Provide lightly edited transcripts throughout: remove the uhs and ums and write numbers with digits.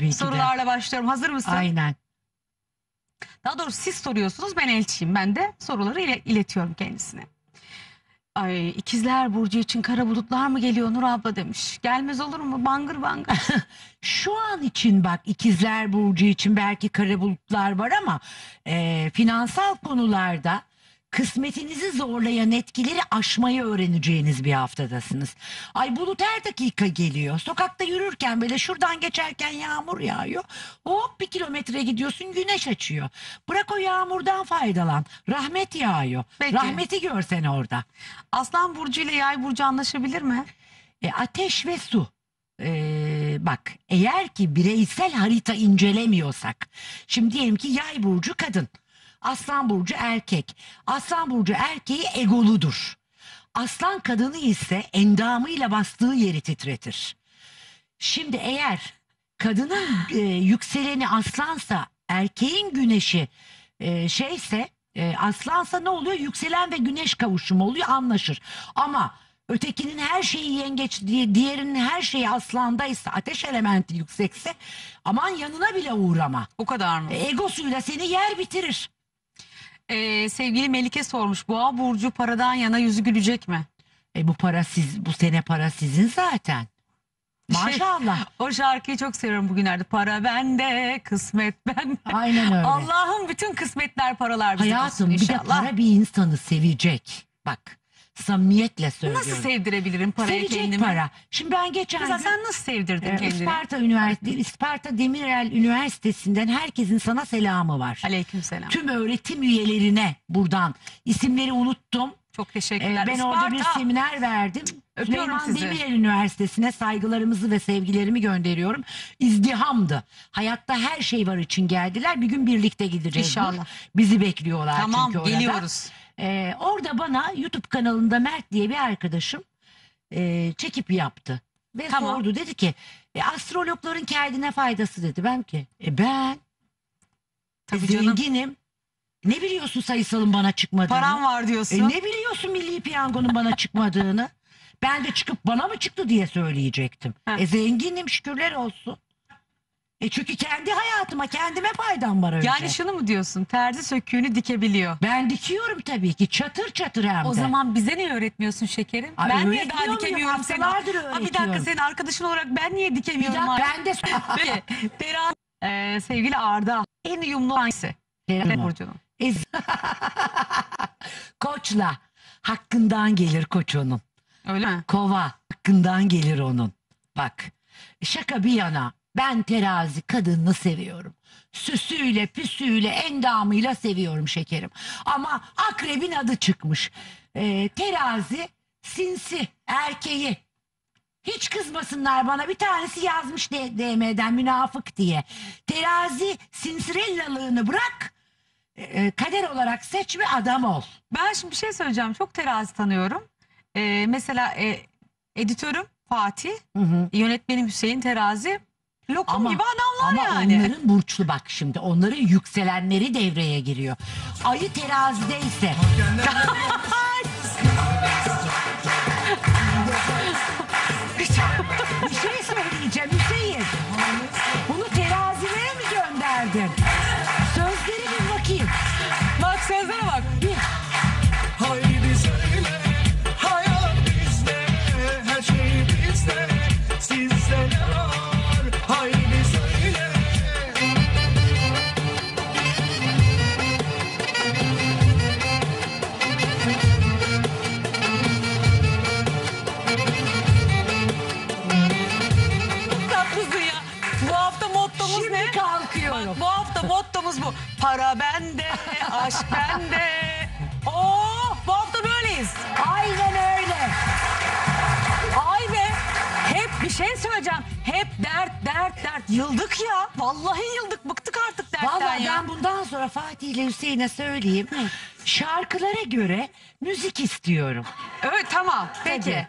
Tabii ki de. Sorularla başlıyorum. Hazır mısın? Aynen. Daha doğrusu siz soruyorsunuz, ben elçiyim. Ben de soruları iletiyorum kendisine. Ay, ikizler Burcu için kara bulutlar mı geliyor Nur abla demiş. Gelmez olur mu? Bangır bangır. Şu an için bak, ikizler burcu için belki kara bulutlar var ama finansal konularda kısmetinizi zorlayan etkileri aşmayı öğreneceğiniz bir haftadasınız. Ay, bulut her dakika geliyor. Sokakta yürürken böyle, şuradan geçerken yağmur yağıyor. Hop, 1 kilometre gidiyorsun, güneş açıyor. Bırak o yağmurdan faydalan. Rahmet yağıyor. Peki. Rahmeti görsen orada. Aslan Burcu ile Yay Burcu anlaşabilir mi? Ateş ve su. Bak, eğer ki bireysel harita incelemiyorsak, şimdi diyelim ki Yay burcu kadın, Aslan burcu erkek. Aslan burcu erkeği egoludur. Aslan kadını ise endamıyla bastığı yeri titretir. Şimdi eğer kadının yükseleni aslansa, erkeğin güneşi şeyse, aslansa ne oluyor? Yükselen ve güneş kavuşumu oluyor, anlaşır. Ama ötekinin her şeyi yengeç, diğerinin her şeyi aslandaysa, ateş elementi yüksekse, aman yanına bile uğrama. O kadar mı? Egosuyla seni yer bitirir. Sevgili Melike sormuş. Boğa Burcu paradan yana yüzü gülecek mi? Bu sene para sizin zaten. Maşallah. O şarkıyı çok seviyorum bugünlerde. Para bende, kısmet bende. Aynen öyle. Allah'ım bütün kısmetler, paralar bize Hayatım, olsun bir de inşallah. para bir insanı sevecek. Bak, samimiyetle söylüyorum. Nasıl sevdirebilirim parayı Sevecek kendime? para. Şimdi ben geçen Mesela gün sen nasıl sevdirdin kendini? Isparta Demirel Üniversitesi'nden herkesin sana selamı var. Aleykümselam. Tüm öğretim üyelerine buradan, isimleri unuttum. Çok teşekkürler. Ben orada bir seminer verdim. Öpüyorum Süleyman sizi. Demirel Üniversitesi'ne saygılarımızı ve sevgilerimi gönderiyorum. İzdihamdı. Hayatta her şey var için geldiler. Bir gün birlikte gideceğiz. İnşallah. Bizi bekliyorlar Tamam, çünkü orada. geliyoruz. Orada bana YouTube kanalında Mert diye bir arkadaşım çekip yaptı. Ve Tamam. sordu, dedi ki astrologların kendine faydası, dedi. Ben ki ben Tabii canım. zenginim. Ne biliyorsun sayısalın bana çıkmadığını? Param var diyorsun. Ne biliyorsun Milli Piyango'nun bana çıkmadığını? Ben de çıkıp bana mı çıktı diye söyleyecektim. Zenginim, şükürler olsun. Çünkü kendi hayatıma, kendime faydam var önce. Yani şunu mu diyorsun? Terzi söküğünü dikebiliyor. Ben dikiyorum tabii ki, çatır çatır hem de. O zaman bize niye öğretmiyorsun şekerim? Ay, ben niye daha öğretmiyor dikemiyorum muyum? seni? Haftalardır Bir dakika, öğretiyorum. senin arkadaşın olarak ben niye dikemiyorum? Ben de sevgili Arda, en uyumlu hangisi? Burcu'nun. Koçla hakkından gelir koç onun. Öyle mi? Kova hakkından gelir onun. Bak, şaka bir yana, ben terazi kadınını seviyorum. Süsüyle, püsüyle, endamıyla seviyorum şekerim. Ama akrebin adı çıkmış. Terazi sinsi erkeği. Hiç kızmasınlar bana, bir tanesi yazmış DM'den münafık diye. Terazi sinsirellalığını bırak, kader olarak seç ve adam ol. Ben şimdi bir şey söyleyeceğim. Çok terazi tanıyorum. Mesela editörüm Fatih, yönetmenim Hüseyin terazi. Lokum gibi adamlar yani. Ama onların burçlu, bak şimdi, onların yükselenleri devreye giriyor. Ayı terazideyse. Bir şey söyleyeceğim Hüseyin. Bunu terazilere mi gönderdin? Sözleri bir bakayım. Bak sözlere bak. Haydi söyle, hayat bizde, her şey bizde, sizde ne var? Haydi söyle. Tatlısın ya. Bu hafta mottomuz Şimdi ne? kalkıyorum. Bak, bu hafta mottomuz bu. Para bende, aşk bende. Oo, bu hafta böyleyiz. Aynen öyle. Ay be. Hep bir şey söyleyeceğim. Hep dert. Yıldık ya. Vallahi yıldık. Bıktık artık dertten Vallahi ya. ben bundan sonra Fatih ile Hüseyin'e söyleyeyim. Şarkılara göre müzik istiyorum. Evet, tamam. Peki.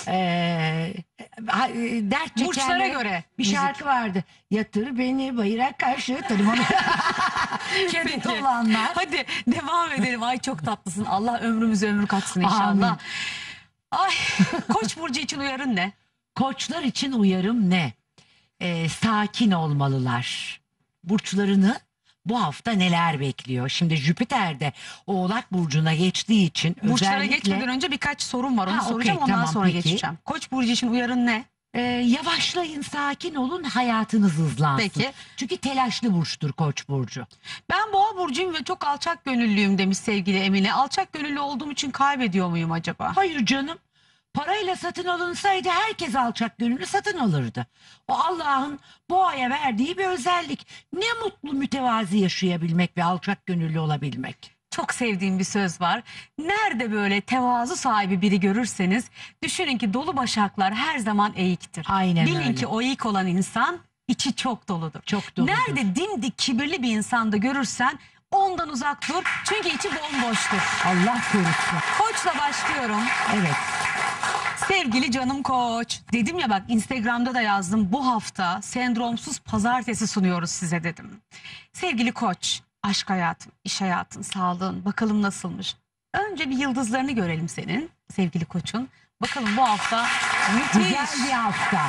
Dert Burçlara çekenlere göre bir müzik. şarkı vardı. Yatır beni bayıra karşı tanımam. Kebet olanlar. Hadi devam edelim. Ay çok tatlısın. Allah ömrümüze ömür katsın inşallah. Amin. Ay, Koç burcu için uyarın ne? Koçlar için uyarım ne? sakin olmalılar. Burçlarını bu hafta neler bekliyor? Şimdi Jüpiter de Oğlak Burcu'na geçtiği için Burçlara özellikle geçmeden önce birkaç sorum var. Onu Ha, soracağım, okey, ondan tamam, sonra peki. geçeceğim. Koç burcu için uyarın ne? Yavaşlayın, sakin olun, hayatınız hızlansın. Peki. Çünkü telaşlı burçtur Koç burcu. Ben boğa burcuyum ve çok alçak gönüllüyüm demiş sevgili Emine. Alçak gönüllü olduğum için kaybediyor muyum acaba? Hayır canım. Parayla satın alınsaydı herkes alçak gönüllü satın alırdı. O Allah'ın boğaya verdiği bir özellik. Ne mutlu mütevazi yaşayabilmek ve alçak gönüllü olabilmek. Çok sevdiğim bir söz var. Nerede böyle tevazu sahibi biri görürseniz düşünün ki dolu başaklar her zaman eğiktir. Aynen Bilin öyle. ki o eğik olan insan içi çok doludur. Çok doludur. Nerede dimdik kibirli bir insanda görürsen ondan uzak dur. Çünkü içi bomboştur. Allah korusun. Koçla başlıyorum. Evet. Sevgili canım Koç. Dedim ya bak, Instagram'da da yazdım. Bu hafta sendromsuz pazartesi sunuyoruz size dedim. Sevgili Koç, aşk hayatın, iş hayatın, sağlığın bakalım nasılmış? Önce bir yıldızlarını görelim senin sevgili Koç'un. Bakalım bu hafta müthiş. Güzel bir hafta.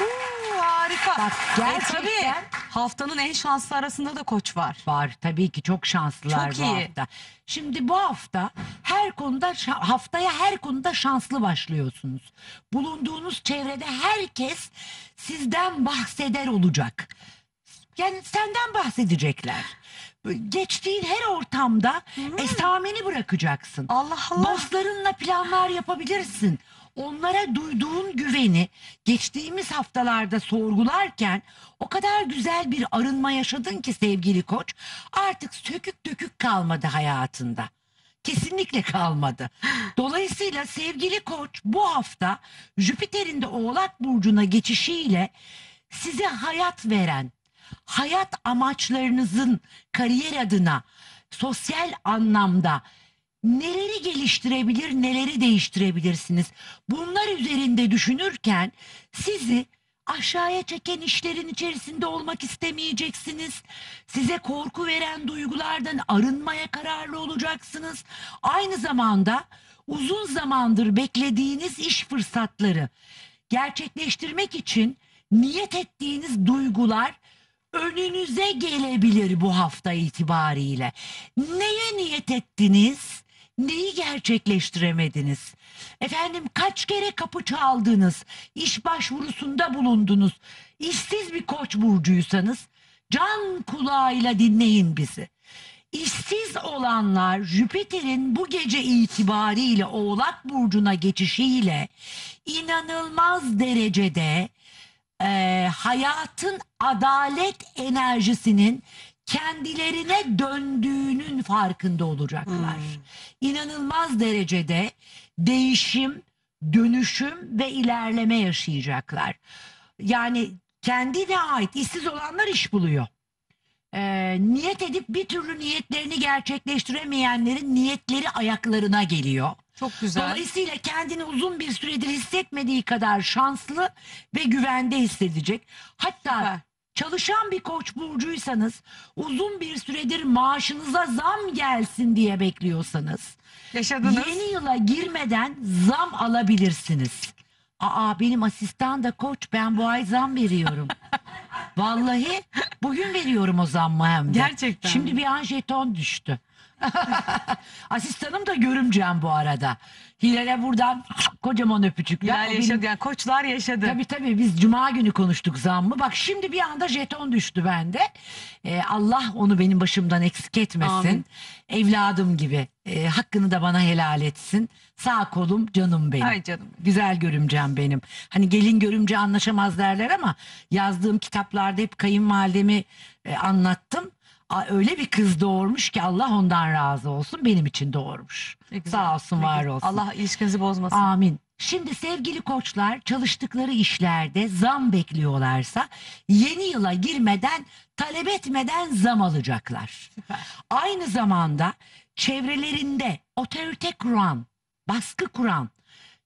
Harika. Bak, gerçekten- Tabii haftanın en şanslı arasında da Koç var. Var tabii ki, çok şanslılar Çok bu iyi. hafta. Şimdi bu hafta her konuda haftaya her konuda şanslı başlıyorsunuz. Bulunduğunuz çevrede herkes sizden bahseder olacak. Yani senden bahsedecekler. Geçtiğin her ortamda esameni bırakacaksın. Allah Allah. Dostlarınla planlar yapabilirsin. Onlara duyduğun güveni geçtiğimiz haftalarda sorgularken o kadar güzel bir arınma yaşadın ki sevgili Koç, artık sökük dökük kalmadı hayatında. Kesinlikle kalmadı. Dolayısıyla sevgili Koç, bu hafta Jüpiter'in de Oğlak Burcu'na geçişiyle size hayat veren, hayat amaçlarınızın kariyer adına, sosyal anlamda neleri geliştirebilir, neleri değiştirebilirsiniz? Bunlar üzerinde düşünürken sizi aşağıya çeken işlerin içerisinde olmak istemeyeceksiniz. Size korku veren duygulardan arınmaya kararlı olacaksınız. Aynı zamanda uzun zamandır beklediğiniz iş fırsatları gerçekleştirmek için niyet ettiğiniz duygular önünüze gelebilir bu hafta itibariyle. Neye niyet ettiniz? Neyi gerçekleştiremediniz? Efendim, kaç kere kapı çaldınız? İş başvurusunda bulundunuz. İşsiz bir Koç burcuysanız can kulağıyla dinleyin bizi. İşsiz olanlar Jüpiter'in bu gece itibariyle Oğlak Burcu'na geçişiyle inanılmaz derecede hayatın adalet enerjisinin kendilerine döndüğünün farkında olacaklar. İnanılmaz derecede değişim, dönüşüm ve ilerleme yaşayacaklar. Yani kendine ait işsiz olanlar iş buluyor. Niyet edip bir türlü niyetlerini gerçekleştiremeyenlerin niyetleri ayaklarına geliyor. Çok güzel. Dolayısıyla kendini uzun bir süredir hissetmediği kadar şanslı ve güvende hissedecek. Hatta Süper. çalışan bir Koç burcuysanız, uzun bir süredir maaşınıza zam gelsin diye bekliyorsanız, Yaşadınız. yeni yıla girmeden zam alabilirsiniz. Aa, benim asistan da Koç, ben bu ay zam veriyorum. Vallahi bugün veriyorum o zammı hem de. Gerçekten Şimdi mi? bir an jeton düştü. Asistanım da görümcem bu arada. Hilal'e buradan kocaman öpücükler. Hilal O benim- yaşadı, yani koçlar yaşadı. Tabii biz cuma günü konuştuk zammı. Bak şimdi bir anda jeton düştü bende. Allah onu benim başımdan eksik etmesin. Amin. Evladım gibi. Hakkını da bana helal etsin. Sağ kolum, canım benim. Ay canım. Güzel görümcem benim. Hani gelin görümce anlaşamaz derler ama yazdığım kitaplarda hep kayınvalidemi anlattım. Öyle bir kız doğurmuş ki Allah ondan razı olsun, benim için doğurmuş. Ne güzel. Sağ olsun, Ne var güzel. olsun. Allah ilişkinizi bozmasın. Amin. Şimdi sevgili Koçlar, çalıştıkları işlerde zam bekliyorlarsa yeni yıla girmeden, talep etmeden zam alacaklar. Süper. Aynı zamanda çevrelerinde otorite kuran, baskı kuran,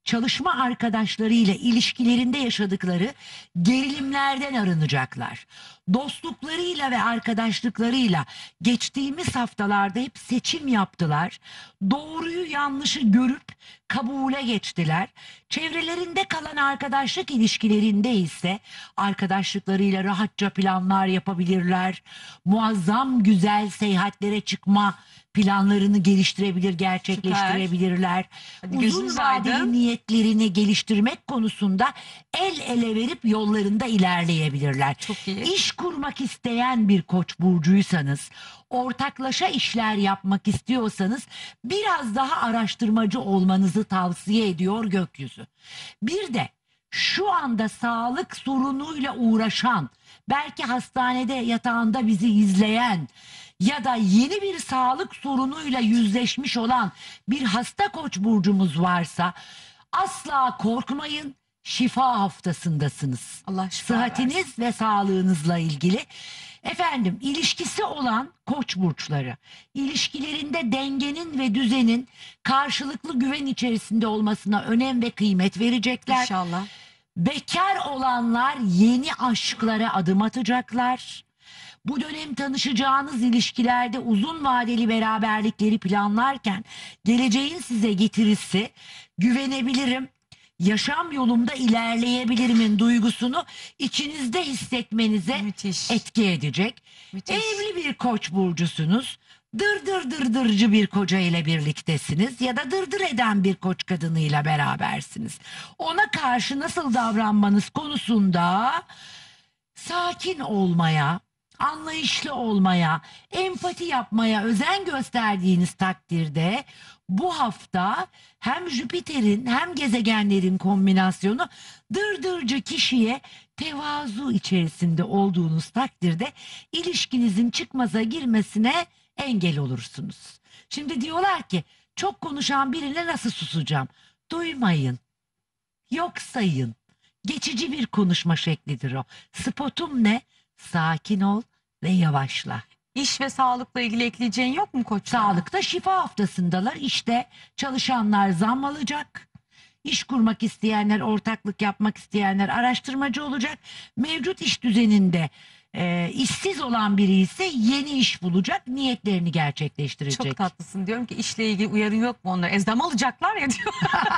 çalışma arkadaşlarıyla ilişkilerinde yaşadıkları gerilimlerden arınacaklar. Dostluklarıyla ve arkadaşlıklarıyla geçtiğimiz haftalarda hep seçim yaptılar. Doğruyu yanlışı görüp kabule geçtiler. Çevrelerinde kalan arkadaşlık ilişkilerinde ise arkadaşlıklarıyla rahatça planlar yapabilirler. Muazzam güzel seyahatlere çıkma planlarını geliştirebilir, gerçekleştirebilirler. Hadi Uzun gözünüz aydın. vadeli niyetlerini geliştirmek konusunda el ele verip yollarında ilerleyebilirler. Çok iyi. İş kurmak isteyen bir koç burcuysanız, ortaklaşa işler yapmak istiyorsanız biraz daha araştırmacı olmanızı tavsiye ediyor gökyüzü. Bir de şu anda sağlık sorunuyla uğraşan, belki hastanede yatağında bizi izleyen ya da yeni bir sağlık sorunuyla yüzleşmiş olan bir hasta koç burcumuz varsa asla korkmayın. Şifa haftasındasınız. Allah şifa versin. Sıhhatiniz ve sağlığınızla ilgili. Efendim, ilişkisi olan koç burçları, ilişkilerinde dengenin ve düzenin karşılıklı güven içerisinde olmasına önem ve kıymet verecekler. İnşallah. Bekar olanlar yeni aşklara adım atacaklar. Bu dönem tanışacağınız ilişkilerde uzun vadeli beraberlikleri planlarken geleceğin size getirisi güvenebilirim, yaşam yolumda ilerleyebilirimin duygusunu içinizde hissetmenize Müthiş. etki edecek. Müthiş. Evli bir koç burcusunuz. Dırdırcı bir koca ile birliktesiniz ya da dırdır eden bir koç kadınıyla berabersiniz. Ona karşı nasıl davranmanız konusunda sakin olmaya, anlayışlı olmaya, empati yapmaya özen gösterdiğiniz takdirde bu hafta hem Jüpiter'in hem gezegenlerin kombinasyonu dırdırcı kişiye tevazu içerisinde olduğunuz takdirde ilişkinizin çıkmaza girmesine engel olursunuz. Şimdi diyorlar ki çok konuşan birine nasıl susacağım? Duymayın, yok sayın. Geçici bir konuşma şeklidir o. Spotum ne? Sakin ol ve yavaşla. İş ve sağlıkla ilgili ekleyeceğin yok mu koç? Sağlıkta şifa haftasındalar. İşte çalışanlar zam alacak. İş kurmak isteyenler, ortaklık yapmak isteyenler araştırmacı olacak. Mevcut iş düzeninde işsiz olan biri ise yeni iş bulacak, niyetlerini gerçekleştirecek. Çok tatlısın. Diyorum ki işle ilgili uyarın yok mu onlara? Zam alacaklar ya diyor.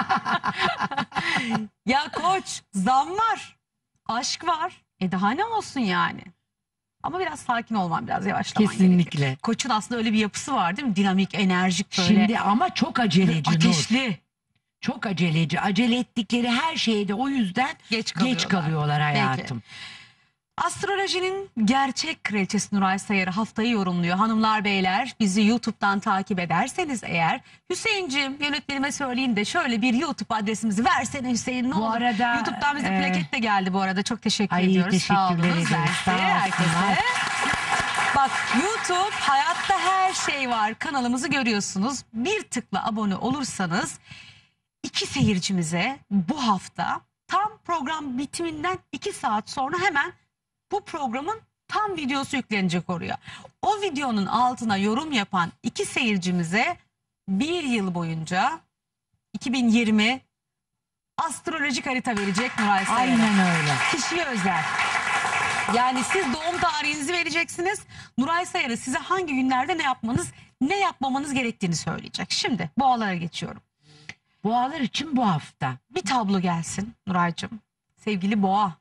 Ya koç, zam var. Aşk var. Daha ne olsun yani? Ama biraz sakin olman, biraz yavaşlaman gerekiyor. Kesinlikle. Koçun aslında öyle bir yapısı var değil mi? Dinamik, enerjik böyle. Şimdi ama çok aceleci Nur. ateşli. Çok aceleci. Acele ettikleri her şeyde o yüzden Geç geç kalıyorlar hayatım. Astrolojinin gerçek kraliçesi Nuray Sayarı haftayı yorumluyor. Hanımlar beyler, bizi YouTube'dan takip ederseniz eğer, Hüseyinciğim yönetmenime söyleyin de şöyle bir YouTube adresimizi versene Hüseyin, ne Bu olur. arada, YouTube'dan bize plaket de geldi bu arada, çok teşekkür Ay, ediyoruz. Sağ teşekkürler olunuz, ederiz. mersi Sağ olsunlar. herkese. Bak, YouTube hayatta her şey var kanalımızı görüyorsunuz. Bir tıkla abone olursanız 2 seyircimize bu hafta tam program bitiminden 2 saat sonra hemen bu programın tam videosu yüklenecek oraya. O videonun altına yorum yapan 2 seyircimize 1 yıl boyunca 2020 astrolojik harita verecek Nuray Sayarı. Aynen öyle. Kişiye özel. Yani siz doğum tarihinizi vereceksiniz. Nuray Sayarı size hangi günlerde ne yapmamanız gerektiğini söyleyecek. Şimdi boğalara geçiyorum. Boğalar için bu hafta. Bir tablo gelsin Nuraycığım. Sevgili boğa.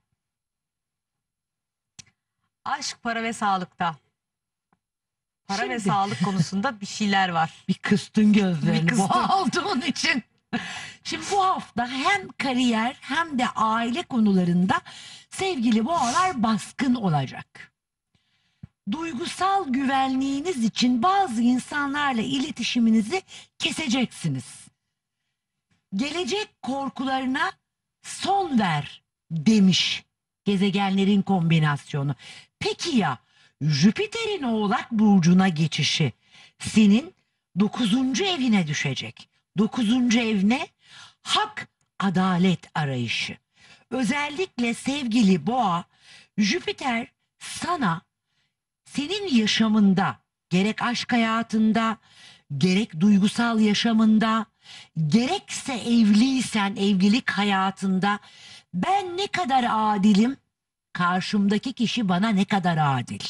Aşk, para ve sağlıkta. Para ve Şimdi- sağlık konusunda bir şeyler var. Bir kıstın gözlerini Bir kıstım. boğa olduğun için. Şimdi bu hafta hem kariyer hem de aile konularında sevgili boğalar baskın olacak. Duygusal güvenliğiniz için bazı insanlarla iletişiminizi keseceksiniz. Gelecek korkularına son ver demiş gezegenlerin kombinasyonu. Peki ya Jüpiter'in Oğlak burcuna geçişi senin 9. evine düşecek. 9. ev ne? Hak, adalet arayışı. Özellikle sevgili boğa, Jüpiter sana senin yaşamında, gerek aşk hayatında, gerek duygusal yaşamında, Gerekse evliysen evlilik hayatında ben ne kadar adilim, karşımdaki kişi bana ne kadar adil.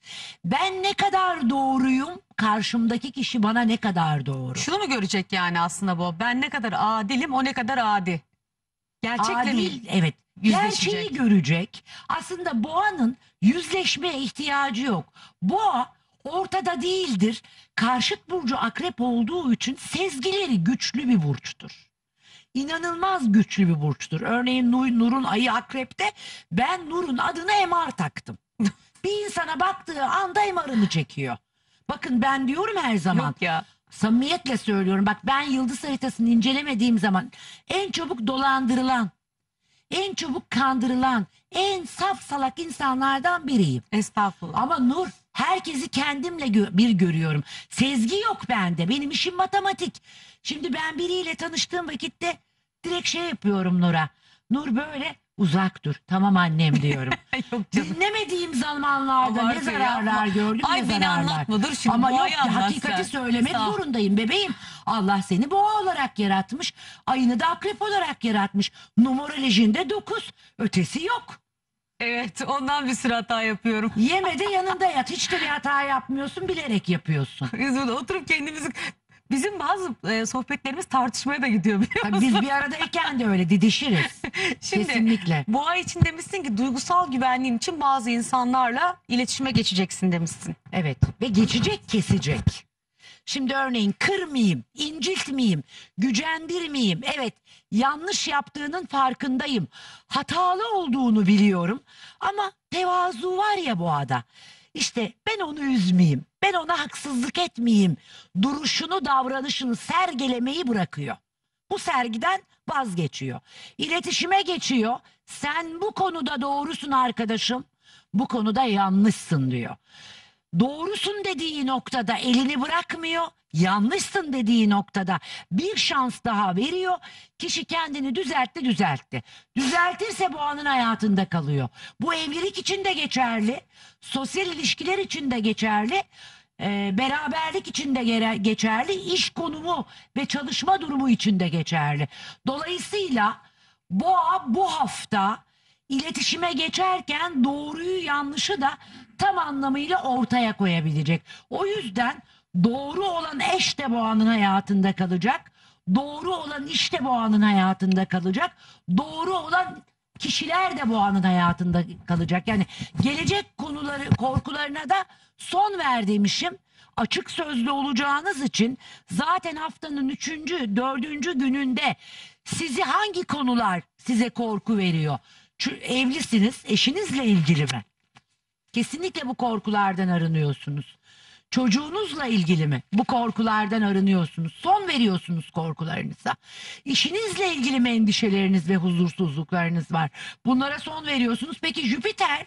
Ben ne kadar doğruyum, karşımdaki kişi bana ne kadar doğru. Şunu mu görecek yani aslında bu? Ben ne kadar adilim, o ne kadar adi. Gerçekle mi? Adil, evet. yüzleşecek? Gerçeği görecek. Aslında boğanın yüzleşmeye ihtiyacı yok. Boğa ortada değildir. Karşıt burcu akrep olduğu için sezgileri güçlü bir burçtur. İnanılmaz güçlü bir burçtur. Örneğin Nur'un ayı akrepte, ben Nur'un adına MR taktım. Bir insana baktığı anda MR'ını çekiyor. Bakın ben diyorum her zaman. Yok ya. Samimiyetle söylüyorum. Bak ben yıldız haritasını incelemediğim zaman en çabuk dolandırılan, en çabuk kandırılan, en saf salak insanlardan biriyim. Estağfurullah. Ama Nur, herkesi kendimle bir görüyorum. Sezgi yok bende. Benim işim matematik. Şimdi ben biriyle tanıştığım vakitte direkt şey yapıyorum Nur'a. Nur böyle uzak dur. Tamam annem diyorum. Yok canım. Dinlemediğim zamanlarda ne Abartıyor, zararlar yapma. gördüm, Ay ne beni zararlar. anlatma, dur şimdi Ama yok boğayı ki, anlat hakikati sen. söylemek Sağ ol. zorundayım bebeğim. Allah seni boğa olarak yaratmış. Ayını da akrep olarak yaratmış. Numerolojinde 9. Ötesi yok. Evet, ondan bir sürü hata yapıyorum. Yeme de yanında yat. Hiç de bir hata yapmıyorsun, bilerek yapıyorsun. Oturup kendimizi... Bizim bazı sohbetlerimiz tartışmaya da gidiyor biliyor Tabii musun? biz bir aradayken de öyle didişiriz. Şimdi Kesinlikle. boğa için demişsin ki duygusal güvenliğin için bazı insanlarla iletişime geçeceksin demişsin. Evet, ve geçecek, kesecek. Şimdi örneğin kırmayayım, inciltmeyeyim, gücendirmeyeyim. Evet, yanlış yaptığının farkındayım. Hatalı olduğunu biliyorum. Ama tevazu var ya boğada. İşte ben onu üzmeyeyim, ben ona haksızlık etmeyeyim. Duruşunu, davranışını sergilemeyi bırakıyor. Bu sergiden vazgeçiyor. İletişime geçiyor. Sen bu konuda doğrusun arkadaşım, bu konuda yanlışsın diyor. Doğrusun dediği noktada elini bırakmıyor. Yanlışsın dediği noktada bir şans daha veriyor. Kişi kendini düzeltti. Düzeltirse boğanın hayatında kalıyor. Bu evlilik için de geçerli. Sosyal ilişkiler için de geçerli. Beraberlik için de geçerli. İş konumu ve çalışma durumu için de geçerli. Dolayısıyla boğa bu hafta iletişime geçerken doğruyu yanlışı da tam anlamıyla ortaya koyabilecek. O yüzden doğru olan eş de boğanın hayatında kalacak. Doğru olan iş de boğanın hayatında kalacak. Doğru olan kişiler de boğanın hayatında kalacak. Yani gelecek konuları, korkularına da son ver demişim. Açık sözlü olacağınız için zaten haftanın 3. 4. gününde sizi hangi konular size korku veriyor? Evlisiniz, eşinizle ilgili mi? Kesinlikle bu korkulardan arınıyorsunuz. Çocuğunuzla ilgili mi? Bu korkulardan arınıyorsunuz. Son veriyorsunuz korkularınıza. İşinizle ilgili mi endişeleriniz ve huzursuzluklarınız var? Bunlara son veriyorsunuz. Peki Jüpiter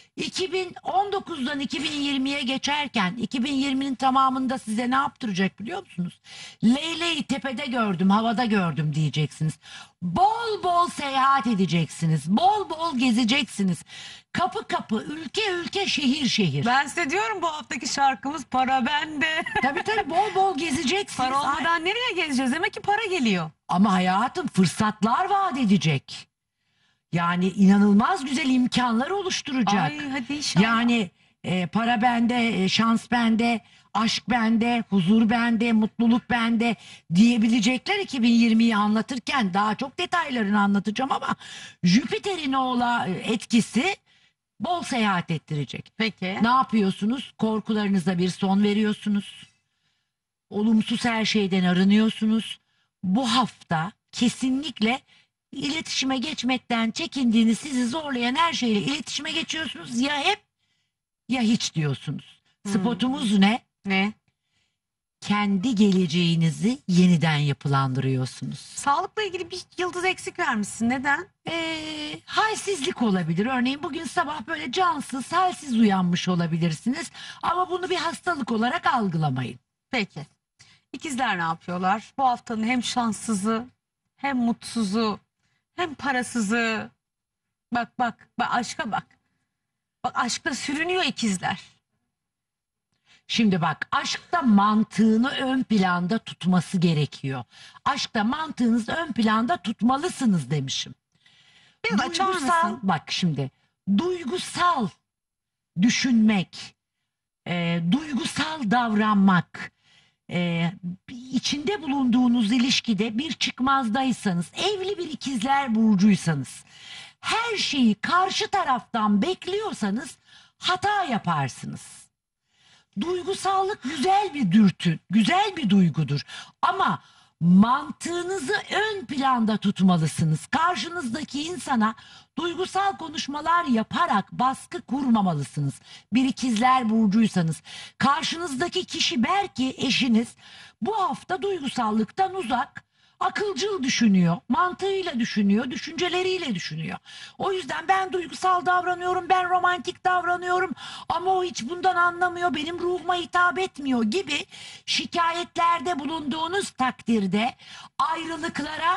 2019'dan 2020'ye geçerken 2020'nin tamamında size ne yaptıracak biliyor musunuz? Leyleği tepede gördüm, havada gördüm diyeceksiniz. Bol bol seyahat edeceksiniz. Bol bol gezeceksiniz. Kapı kapı, ülke ülke, şehir şehir. Ben size diyorum bu haftaki şarkımız para bende. Tabii bol bol gezeceksiniz. Para olmadan nereye gezeceğiz? Demek ki para geliyor. Ama hayatım fırsatlar vaat edecek. Yani inanılmaz güzel imkanlar oluşturacak. Ay hadi inşallah. Yani para bende, şans bende, aşk bende, huzur bende, mutluluk bende diyebilecekler 2020'yi anlatırken. Daha çok detaylarını anlatacağım ama Jüpiter'in etkisi bol seyahat ettirecek. Peki. Ne yapıyorsunuz? Korkularınıza bir son veriyorsunuz. Olumsuz her şeyden arınıyorsunuz. Bu hafta kesinlikle iletişime geçmekten çekindiğiniz, sizi zorlayan her şeyle iletişime geçiyorsunuz. Ya hep ya hiç diyorsunuz. Spotumuz ne? Ne? Kendi geleceğinizi yeniden yapılandırıyorsunuz. Sağlıkla ilgili bir yıldız eksik vermişsin. Neden? Halsizlik olabilir. Örneğin bugün sabah böyle cansız, halsiz uyanmış olabilirsiniz. Ama bunu bir hastalık olarak algılamayın. Peki. İkizler ne yapıyorlar? Bu haftanın hem şanssızı, hem mutsuzu, hem parasızı. Bak aşka bak. Bak aşkta sürünüyor ikizler. Şimdi bak, aşkta mantığını ön planda tutması gerekiyor. Aşkta mantığınızı ön planda tutmalısınız demişim. Biraz açar Duygusal, mısın? bak şimdi, duygusal düşünmek, duygusal davranmak, içinde bulunduğunuz ilişkide bir çıkmazdaysanız, evli bir ikizler burcuysanız, her şeyi karşı taraftan bekliyorsanız hata yaparsınız. Duygusallık güzel bir dürtü, güzel bir duygudur. Ama mantığınızı ön planda tutmalısınız. Karşınızdaki insana duygusal konuşmalar yaparak baskı kurmamalısınız. Bir ikizler burcuysanız, karşınızdaki kişi belki eşiniz bu hafta duygusallıktan uzak, akılcıl düşünüyor, mantığıyla düşünüyor, düşünceleriyle düşünüyor. O yüzden ben duygusal davranıyorum, ben romantik davranıyorum ama o hiç bundan anlamıyor, benim ruhuma hitap etmiyor gibi şikayetlerde bulunduğunuz takdirde ayrılıklara,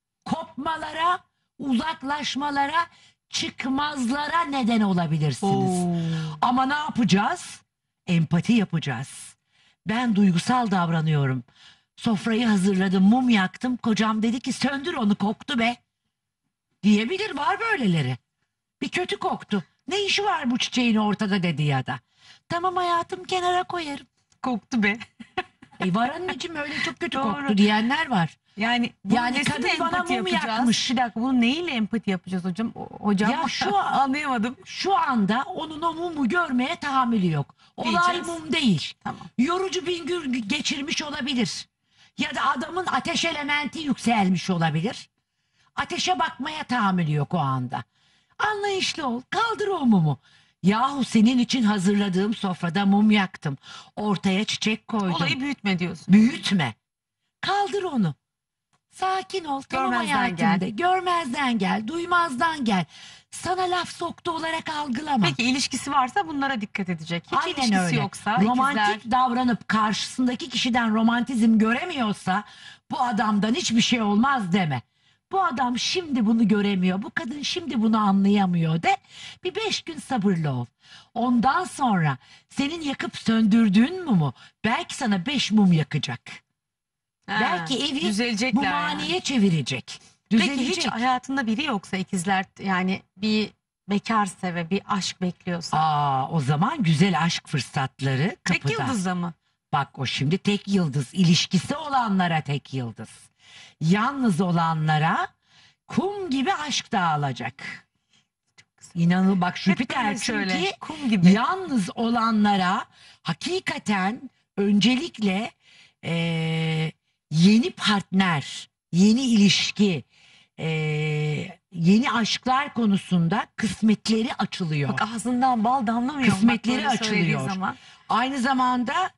kopmalara, uzaklaşmalara, çıkmazlara neden olabilirsiniz. Oo. Ama ne yapacağız? Empati yapacağız. Ben duygusal davranıyorum. Sofrayı hazırladım, mum yaktım. Kocam dedi ki söndür onu, koktu be. Diyebilir, var böyleleri. Bir kötü koktu. Ne işi var bu çiçeğin ortada dedi ya da. Tamam hayatım, kenara koyarım. Koktu be. Var anneciğim, öyle çok kötü Doğru. koktu diyenler var. Yani Yani nesiyle kadın bana empati mum yapacağız? yakmış. Bir dakika, bunu neyle empati yapacağız hocam? Hocam Ya şu an- anlayamadım. Şu anda onun o mumu görmeye tahammülü yok. Olay Diyeceğiz. mum değil. Tamam. Yorucu bir gün geçirmiş olabilir. Ya da adamın ateş elementi yükselmiş olabilir. Ateşe bakmaya tahammülü yok o anda. Anlayışlı ol. Kaldır o mumu. Yahu senin için hazırladığım sofrada mum yaktım. Ortaya çiçek koydum. Olayı büyütme diyorsun. Büyütme. Kaldır onu. Sakin ol. Tamam Görmezden hayatım gel. de. Görmezden gel. Duymazdan gel. Sana laf soktu olarak algılama. Peki ilişkisi varsa bunlara dikkat edecek. Hiç Aynen ilişkisi öyle. yoksa Romantik ikizler davranıp karşısındaki kişiden romantizm göremiyorsa bu adamdan hiçbir şey olmaz deme. Bu adam şimdi bunu göremiyor. Bu kadın şimdi bunu anlayamıyor de. Bir 5 gün sabırlı ol. Ondan sonra senin yakıp söndürdüğün mumu belki sana 5 mum yakacak. Ha, Belki evi düzelecekler bu yani. maniye çevirecek. Peki Düzelecek. hiç hayatında biri yoksa ikizler, yani bir bekarsa ve bir aşk bekliyorsa. O zaman güzel aşk fırsatları Tek kapıda. yıldızla mı? Bak o şimdi tek yıldız. İlişkisi olanlara tek yıldız. Yalnız olanlara kum gibi aşk dağılacak. İnanın bak, Hep Jüpiter böyle çünkü söyle. Kum gibi. yalnız olanlara hakikaten öncelikle yeni partner, yeni ilişki, yeni aşklar konusunda kısmetleri açılıyor. Bak ağzından bal damlamıyor. Kısmetleri bak böyle söylediği açılıyor. zaman. Aynı zamanda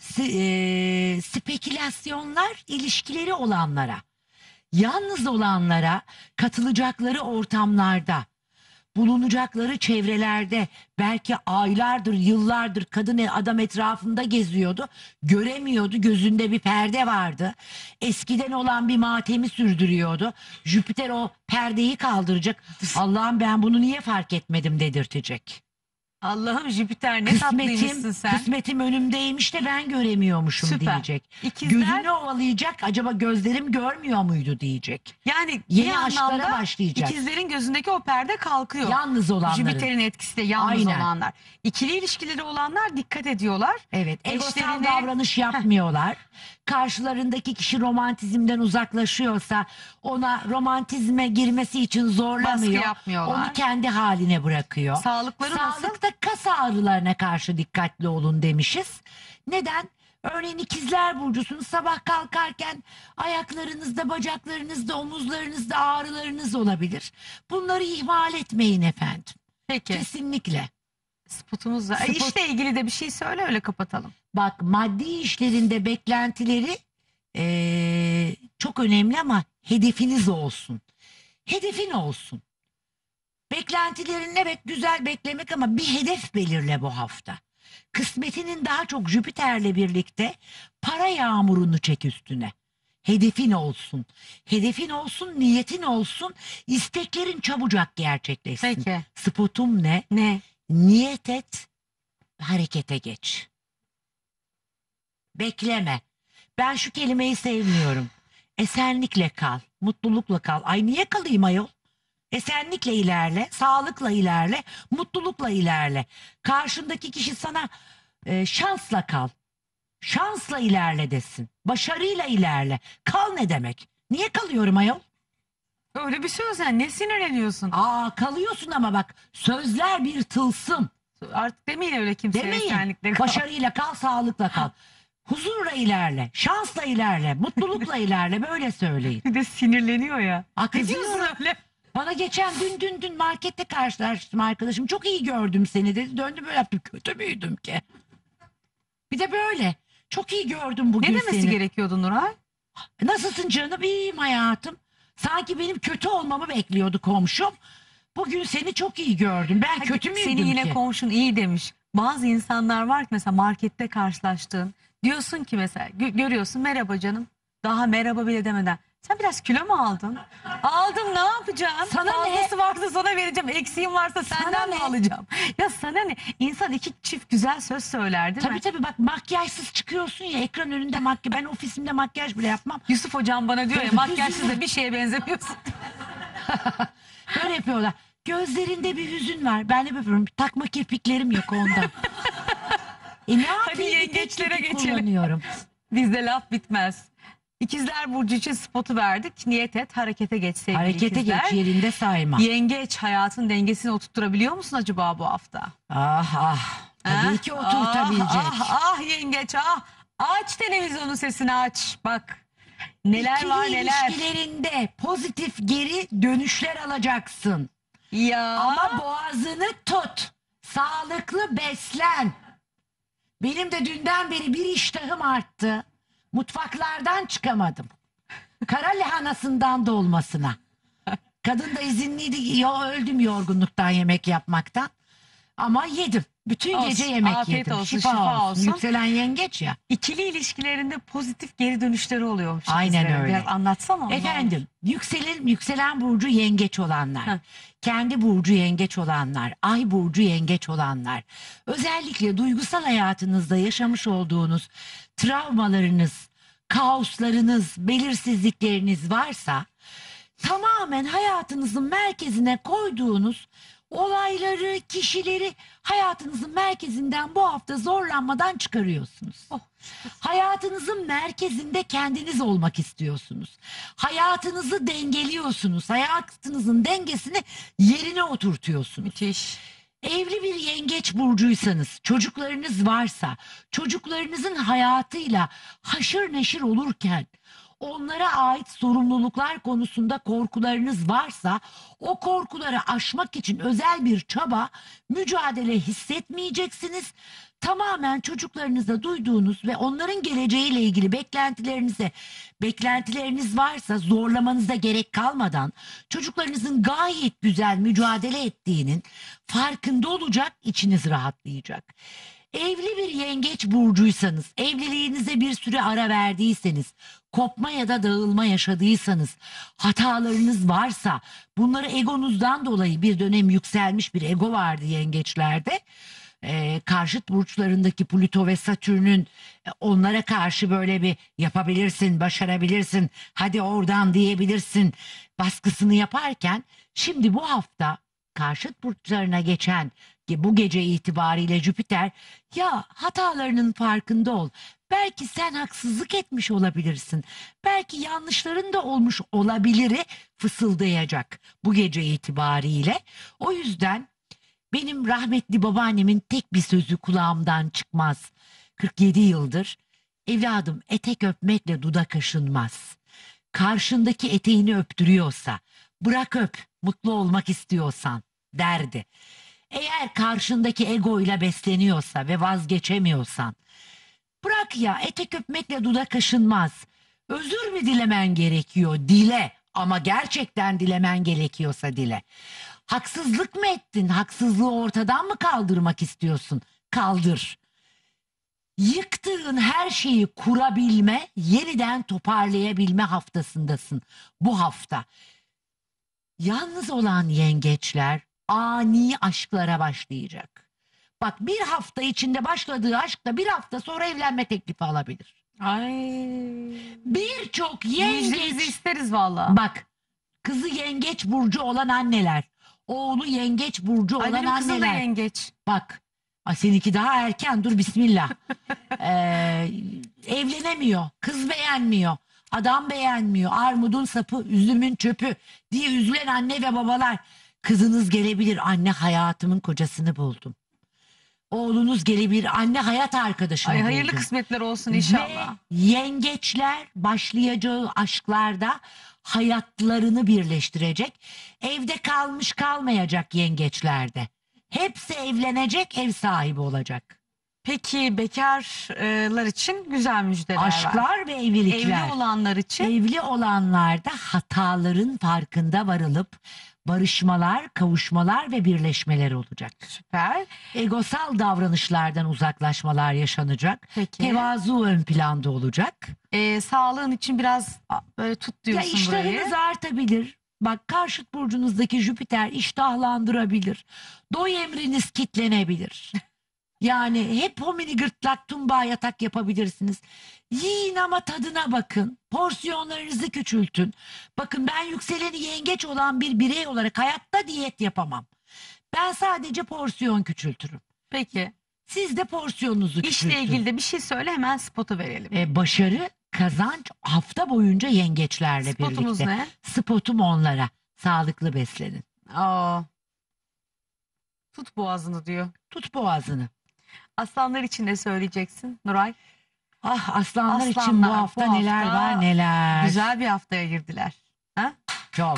spekülasyonlar ilişkileri olanlara, yalnız olanlara, katılacakları ortamlarda, bulunacakları çevrelerde, belki aylardır, yıllardır kadın adam etrafında geziyordu, göremiyordu, gözünde bir perde vardı. Eskiden olan bir matemi sürdürüyordu. Jüpiter o perdeyi kaldıracak. Allah'ım ben bunu niye fark etmedim dedirtecek. Allah'ım Jüpiter ne tatlıymışsın Kısmetim, sen. kısmetim önümdeymiş de ben göremiyormuşum Süper. diyecek. İkizler- Gözünü ovalayacak, acaba gözlerim görmüyor muydu diyecek. Yani Yeni bir aşklara anlamda başlayacak. ikizlerin gözündeki o perde kalkıyor. Yalnız olanların. Jüpiter'in etkisiyle yalnız Aynen. olanlar. İkili ilişkileri olanlar dikkat ediyorlar. Evet, egosal Eşlerine- davranış yapmıyorlar. Karşılarındaki kişi romantizmden uzaklaşıyorsa ona romantizme girmesi için zorlamıyor. Baskı yapmıyorlar. Onu kendi haline bırakıyor. Sağlıkları nasıl? Sağlıkta kas ağrılarına karşı dikkatli olun demişiz. Neden? Örneğin ikizler burcusunuz, sabah kalkarken ayaklarınızda, bacaklarınızda, omuzlarınızda ağrılarınız olabilir. Bunları ihmal etmeyin efendim. Peki. Kesinlikle. Spotumuzla. Spot- İşle ilgili de bir şey söyle, öyle kapatalım. Bak, maddi işlerinde beklentileri çok önemli ama hedefiniz olsun. Hedefin olsun. Beklentilerin evet güzel beklemek ama bir hedef belirle bu hafta. Kısmetinin daha çok Jüpiter'le birlikte para yağmurunu çek üstüne. Hedefin olsun. Hedefin olsun, niyetin olsun, isteklerin çabucak gerçekleşsin. Peki. Spotum ne? Ne? Niyet et, harekete geç. Bekleme. Ben şu kelimeyi sevmiyorum. Esenlikle kal, mutlulukla kal. Ay niye kalayım ayol? Esenlikle ilerle, sağlıkla ilerle, mutlulukla ilerle. Karşındaki kişi sana şansla kal. Şansla ilerle desin. Başarıyla ilerle. Kal ne demek? Niye kalıyorum ayol? Öyle bir söz yani, ne sinirleniyorsun? Kalıyorsun ama bak, sözler bir tılsım. Artık demeyin öyle kimseye, Demeyin. esenlikle kal. Başarıyla kal, sağlıkla kal. Huzurla ilerle, şansla ilerle, mutlulukla ilerle. Böyle söyleyin. Bir de sinirleniyor ya. Ne Kızıyorum. diyorsun öyle? Bana geçen dün markette karşılaştım arkadaşım. Çok iyi gördüm seni dedi. Döndü böyle yaptı. Kötü müydüm ki? Bir de böyle. Çok iyi gördüm bugün Ne demesi seni. gerekiyordu Nuray? Nasılsın canım? İyiyim hayatım. Sanki benim kötü olmamı bekliyordu komşum. Bugün seni çok iyi gördüm. Ben Hadi, kötü müydüm seni yine ki? komşun iyi demiş. Bazı insanlar var ki mesela markette karşılaştığın. Diyorsun ki mesela görüyorsun, merhaba canım. Daha merhaba bile demeden. Sen biraz kilo mu aldın? Aldım, ne yapacağım? Sana ne? Fazlası varsa sana vereceğim. Eksiğim varsa senden mi ne? alacağım? Ya sana ne? İnsan iki çift güzel söz söyler değil mi? Tabii bak, makyajsız çıkıyorsun ya ekran önünde makyaj. Ben ofisimde makyaj bile yapmam. Yusuf hocam bana diyor ya, Tabii, makyajsız da bir şeye benzemiyorsun. Böyle yapıyorlar. Gözlerinde bir hüzün var. Ben de yapıyorum. Takma kirpiklerim yok ondan. Ne yapayım? yengeçlere Bir tek kirpik geçelim. kullanıyorum. Bizde laf bitmez. İkizler Burcu için spotu verdik. Niyet et, harekete geç sevgili Harekete ikizler. geç, yerinde sayma. Yengeç, hayatın dengesini oturtturabiliyor musun acaba bu hafta? Tabii Ha? ki oturtabilecek. Yengeç Aç televizyonun sesini, aç. Bak neler İkili var neler. ilişkilerinde pozitif geri dönüşler alacaksın. Ya Ama boğazını tut. Sağlıklı beslen. Benim de dünden beri bir iştahım arttı. Mutfaklardan çıkamadım. Kara lahanasından dolmasına. Kadın da izinliydi. Ya öldüm yorgunluktan yemek yapmaktan. Ama yedim. Bütün Olsun, gece yemek afiyet yedim. olsun, Şifa şifa olsun. olsun. Yükselen yengeç ya. ikili ilişkilerinde pozitif geri dönüşleri oluyormuş. Aynen ikizlerin. öyle. Biraz anlatsana onu. Efendim, yükselen burcu yengeç olanlar, Heh. kendi burcu yengeç olanlar, ay burcu yengeç olanlar, özellikle duygusal hayatınızda yaşamış olduğunuz travmalarınız, kaoslarınız, belirsizlikleriniz varsa, tamamen hayatınızın merkezine koyduğunuz olayları, kişileri hayatınızın merkezinden bu hafta zorlanmadan çıkarıyorsunuz. Hayatınızın merkezinde kendiniz olmak istiyorsunuz. Hayatınızı dengeliyorsunuz. Hayatınızın dengesini yerine oturtuyorsunuz. Müthiş. Evli bir yengeç burcuysanız, çocuklarınız varsa, çocuklarınızın hayatıyla haşır neşir olurken, onlara ait sorumluluklar konusunda korkularınız varsa, o korkuları aşmak için özel bir çaba, mücadele hissetmeyeceksiniz. Tamamen çocuklarınıza duyduğunuz ve onların geleceğiyle ilgili beklentileriniz varsa zorlamanıza gerek kalmadan çocuklarınızın gayet güzel mücadele ettiğinin farkında olacak, içiniz rahatlayacak. Evli bir yengeç burcuysanız, evliliğinize bir süre ara verdiyseniz, kopma ya da dağılma yaşadıysanız, hatalarınız varsa, bunları egonuzdan dolayı bir dönem yükselmiş bir ego vardı yengeçlerde. Karşıt burçlarındaki Plüto ve Satürn'ün onlara karşı böyle bir yapabilirsin, başarabilirsin, hadi oradan diyebilirsin baskısını yaparken, şimdi bu hafta karşıt burçlarına geçen bu gece itibariyle Jüpiter, ya hatalarının farkında ol. Belki sen haksızlık etmiş olabilirsin. Belki yanlışların da olmuş olabiliri fısıldayacak bu gece itibariyle. O yüzden benim rahmetli babaannemin tek bir sözü kulağımdan çıkmaz. 47 yıldır, evladım etek öpmekle dudak aşınmaz. Karşındaki eteğini öptürüyorsa bırak öp, mutlu olmak istiyorsan derdi. Eğer karşındaki egoyla besleniyorsa ve vazgeçemiyorsan, bırak ya, etek öpmekle dudak aşınmaz. Özür mü dilemen gerekiyor? Dile, ama gerçekten dilemen gerekiyorsa dile. Haksızlık mı ettin? Haksızlığı ortadan mı kaldırmak istiyorsun? Kaldır. Yıktığın her şeyi kurabilme, yeniden toparlayabilme haftasındasın bu hafta. Yalnız olan yengeçler ani aşklara başlayacak. Bak, bir hafta içinde başladığı aşkla bir hafta sonra evlenme teklifi alabilir. Ay. Birçok Müjdenizi yengeç, isteriz valla. bak, kızı yengeç burcu olan anneler, oğlu yengeç burcu Ay olan benim kızım da anneler. yengeç. Bak, ay seninki daha erken, dur bismillah. Evlenemiyor, kız beğenmiyor, adam beğenmiyor, armudun sapı, üzümün çöpü diye üzülen anne ve babalar. Kızınız gelebilir, anne hayatımın kocasını buldum. Oğlunuz gelebilir, anne hayat arkadaşını Ay buldum. hayırlı kısmetler olsun Ve inşallah. yengeçler başlayacağı aşklarda hayatlarını birleştirecek. Evde kalmış kalmayacak yengeçlerde. Hepsi evlenecek, ev sahibi olacak. Peki bekarlar için güzel müjdeler var. Aşklar ve evlilikler. Evli olanlar için Evli olanlarda hataların farkında varılıp barışmalar, kavuşmalar ve birleşmeler olacak. süper. Egosal davranışlardan uzaklaşmalar yaşanacak. Peki. Tevazu ön planda olacak. Sağlığın için biraz böyle tut Ya diyorsun burayı. iştahınız artabilir. Bak, karşıt burcunuzdaki Jüpiter iştahlandırabilir. Doy emriniz kitlenebilir. Yani hep homini gırtlak tumbağa yatak yapabilirsiniz. Yiyin ama tadına bakın. Porsiyonlarınızı küçültün. Bakın, ben yükseleni yengeç olan bir birey olarak hayatta diyet yapamam. Ben sadece porsiyon küçültürüm. Peki. Siz de porsiyonunuzu küçültün. İşle ilgili de bir şey söyle, hemen spotu verelim. Başarı, kazanç hafta boyunca yengeçlerle Spotumuz birlikte. ne? Spotum onlara. Sağlıklı beslenin. Aa. Tut boğazını diyor. Tut boğazını. Aslanlar için ne söyleyeceksin Nuray? Ah, aslanlar için bu Aslanlar, hafta bu neler hafta var neler. Güzel bir haftaya girdiler. Ha? Çok.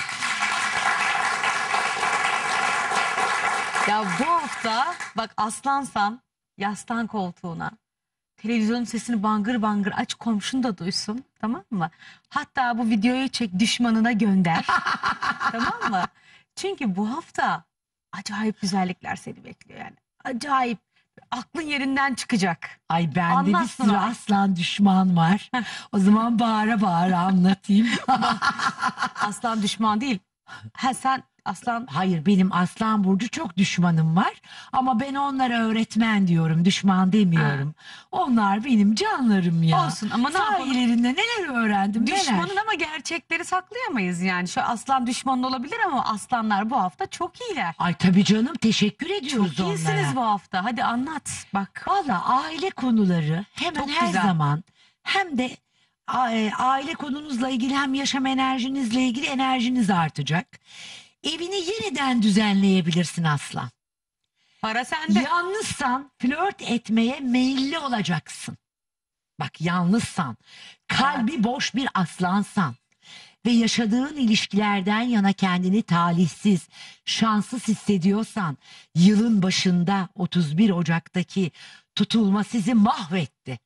Ya bu hafta bak, aslansan yaslan koltuğuna. Televizyonun sesini bangır bangır aç, komşun da duysun, tamam mı? Hatta bu videoyu çek, düşmanına gönder. Tamam mı? Çünkü bu hafta acayip güzellikler seni bekliyor yani. Acayip. Aklın yerinden çıkacak. Ay, bende bir Anlatsın sürü ay. aslan düşman var. O zaman bağıra bağıra anlatayım. Aslan düşman değil. Ha, sen aslan. Hayır, benim aslan burcu çok düşmanım var. Ama ben onlara öğretmen diyorum, düşman demiyorum. Onlar benim canlarım ya. Olsun ama ne yapalım? Sayelerinde neler öğrendim, Düşmanın neler. ama gerçekleri saklayamayız yani. Şu aslan düşmanın olabilir ama aslanlar bu hafta çok iyiler. Ay tabii canım, teşekkür ediyoruz Çok iyisiniz onlara. bu hafta. Hadi anlat bak. Valla aile konuları hemen Çok her güzel. zaman, hem de aile konunuzla ilgili hem yaşam enerjinizle ilgili enerjiniz artacak. Evini yeniden düzenleyebilirsin aslan. Para sende. Yalnızsan flört etmeye meyilli olacaksın. Bak, yalnızsan, kalbi boş bir aslansan ve yaşadığın ilişkilerden yana kendini talihsiz, şanssız hissediyorsan, yılın başında 31 Ocak'taki tutulma sizi mahvetti.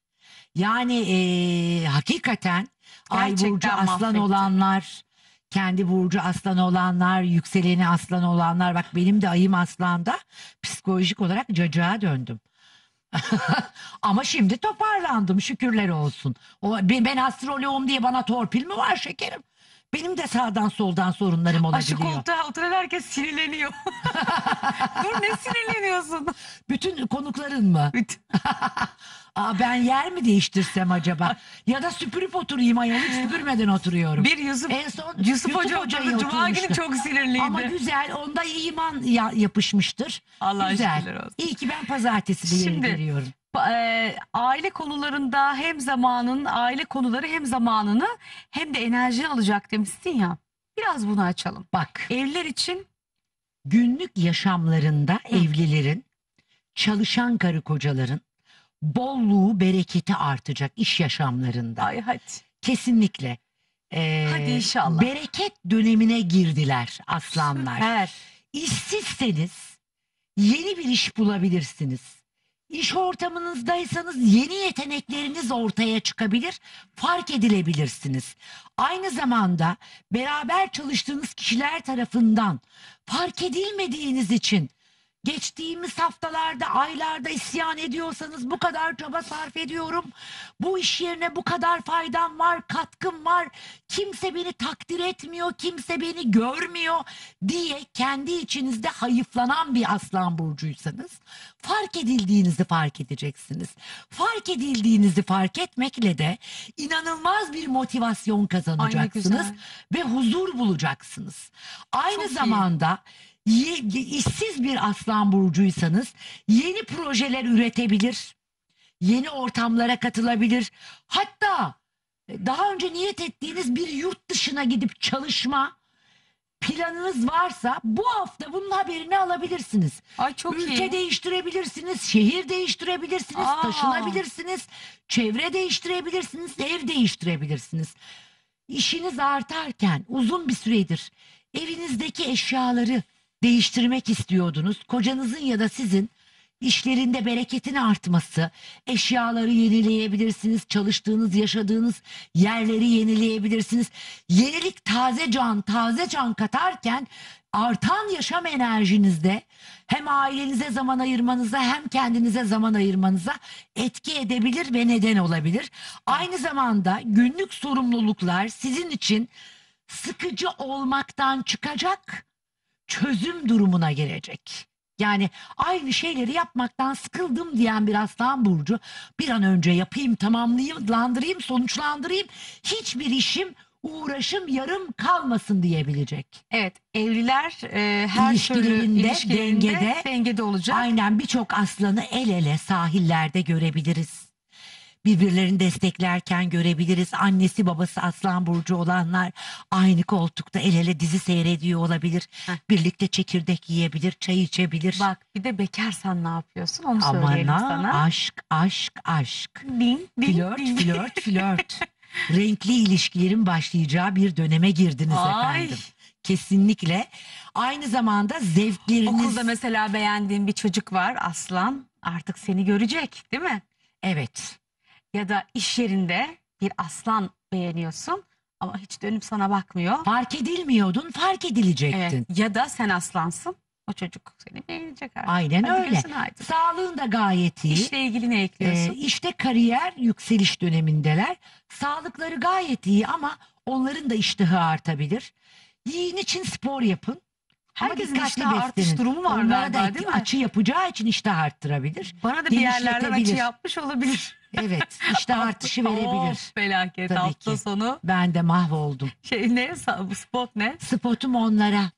Yani hakikaten ay Gerçekten burcu aslan mahvetti. olanlar, kendi burcu aslan olanlar, yükseleni aslan olanlar, bak benim de ayım aslanda, psikolojik olarak cacığa döndüm. Ama şimdi toparlandım, şükürler olsun. Ben astroloğum diye bana torpil mi var şekerim? Benim de sağdan soldan sorunlarım Ay, şu olabiliyor. koltuğa oturan herkes sinirleniyor. Dur, ne sinirleniyorsun? Bütün konukların mı? Ben yer mi değiştirsem acaba? Ya da süpürüp oturayım ayol, hiç süpürmeden oturuyorum. Bir Yusuf, En son Yusuf Hoca Hoca'yı oturdu. Cuma günü oturmuştu. çok sinirliydi. Ama güzel, onda iman yapışmıştır. Allah'a Güzel. şükürler olsun. İyi ki ben pazartesi de yeri Şimdi- geliyorum. Aile konularında hem zamanın, aile konuları hem zamanını hem de enerjini alacak demişsin ya. Biraz bunu açalım. Bak, Evliler için günlük yaşamlarında evlilerin, çalışan karı kocaların bolluğu, bereketi artacak iş yaşamlarında. ay hadi. Kesinlikle. Hadi inşallah. Bereket dönemine girdiler aslanlar. Süper. İşsizseniz yeni bir iş bulabilirsiniz. İş ortamınızdaysanız yeni yetenekleriniz ortaya çıkabilir, fark edilebilirsiniz. Aynı zamanda beraber çalıştığınız kişiler tarafından fark edilmediğiniz için Geçtiğimiz haftalarda, aylarda isyan ediyorsanız bu kadar çaba sarf ediyorum. Bu iş yerine bu kadar faydam var, katkım var. Kimse beni takdir etmiyor, kimse beni görmüyor diye kendi içinizde hayıflanan bir aslan burcuysanız fark edildiğinizi fark edeceksiniz. Fark edildiğinizi fark etmekle de inanılmaz bir motivasyon kazanacaksınız güzel. ve huzur bulacaksınız. Aynı Çok iyi. zamanda işsiz bir aslan burcuysanız yeni projeler üretebilir, yeni ortamlara katılabilir. Hatta daha önce niyet ettiğiniz bir yurt dışına gidip çalışma planınız varsa bu hafta bunun haberini alabilirsiniz. Ay çok Ülke iyi. değiştirebilirsiniz, şehir değiştirebilirsiniz, Aa. taşınabilirsiniz, çevre değiştirebilirsiniz, ev değiştirebilirsiniz. İşiniz artarken uzun bir süredir evinizdeki eşyaları değiştirmek istiyordunuz. Kocanızın ya da sizin işlerinde bereketin artması, eşyaları yenileyebilirsiniz, çalıştığınız, yaşadığınız yerleri yenileyebilirsiniz. Yenilik taze can katarken artan yaşam enerjinizde hem ailenize zaman ayırmanıza hem kendinize zaman ayırmanıza etki edebilir ve neden olabilir. Aynı zamanda günlük sorumluluklar sizin için sıkıcı olmaktan çıkacak, çözüm durumuna girecek. Yani aynı şeyleri yapmaktan sıkıldım diyen bir aslan burcu bir an önce yapayım, tamamlayayım, sonuçlandırayım. Hiçbir işim, uğraşım yarım kalmasın diyebilecek. Evet, evliler her türlü İlişkilerinde dengede olacak. Aynen, birçok aslanı el ele sahillerde görebiliriz. Birbirlerini desteklerken görebiliriz. Annesi babası aslan burcu olanlar aynı koltukta el ele dizi seyrediyor olabilir. Heh. Birlikte çekirdek yiyebilir, çay içebilir. Bak bir de bekarsan ne yapıyorsun onu Aman söyleyelim ha, sana. aşk, aşk, aşk. Ding, ding, Flört, ding. flört, flört. Renkli ilişkilerin başlayacağı bir döneme girdiniz Ay. efendim. Kesinlikle. Aynı zamanda zevkleriniz... Okulda mesela beğendiğin bir çocuk var aslan, artık seni görecek değil mi? Evet. Ya da iş yerinde bir aslan beğeniyorsun ama hiç dönüp sana bakmıyor. Fark edilmiyordun, fark edilecektin. Evet. Ya da sen aslansın, o çocuk seni beğenecek artık. Aynen Hadi öyle. gözün aydın. Sağlığın da gayet iyi. İşle ilgili ne ekliyorsun? İşte kariyer yükseliş dönemindeler. Sağlıkları gayet iyi ama onların da iştahı artabilir. Yiyin için spor yapın. Ama Herkesin dikkatli iştah artış beslenin. durumu var Onlara galiba, da değil mi? açı yapacağı için iştah arttırabilir. Bana da bir yerlerden açı genişletebilir. yapmış olabilir. Evet, iştah artışı verebilir. Of, felaket. Tabii Hafta ki. sonu Ben de mahvoldum. bu spot ne? Spotum onlara.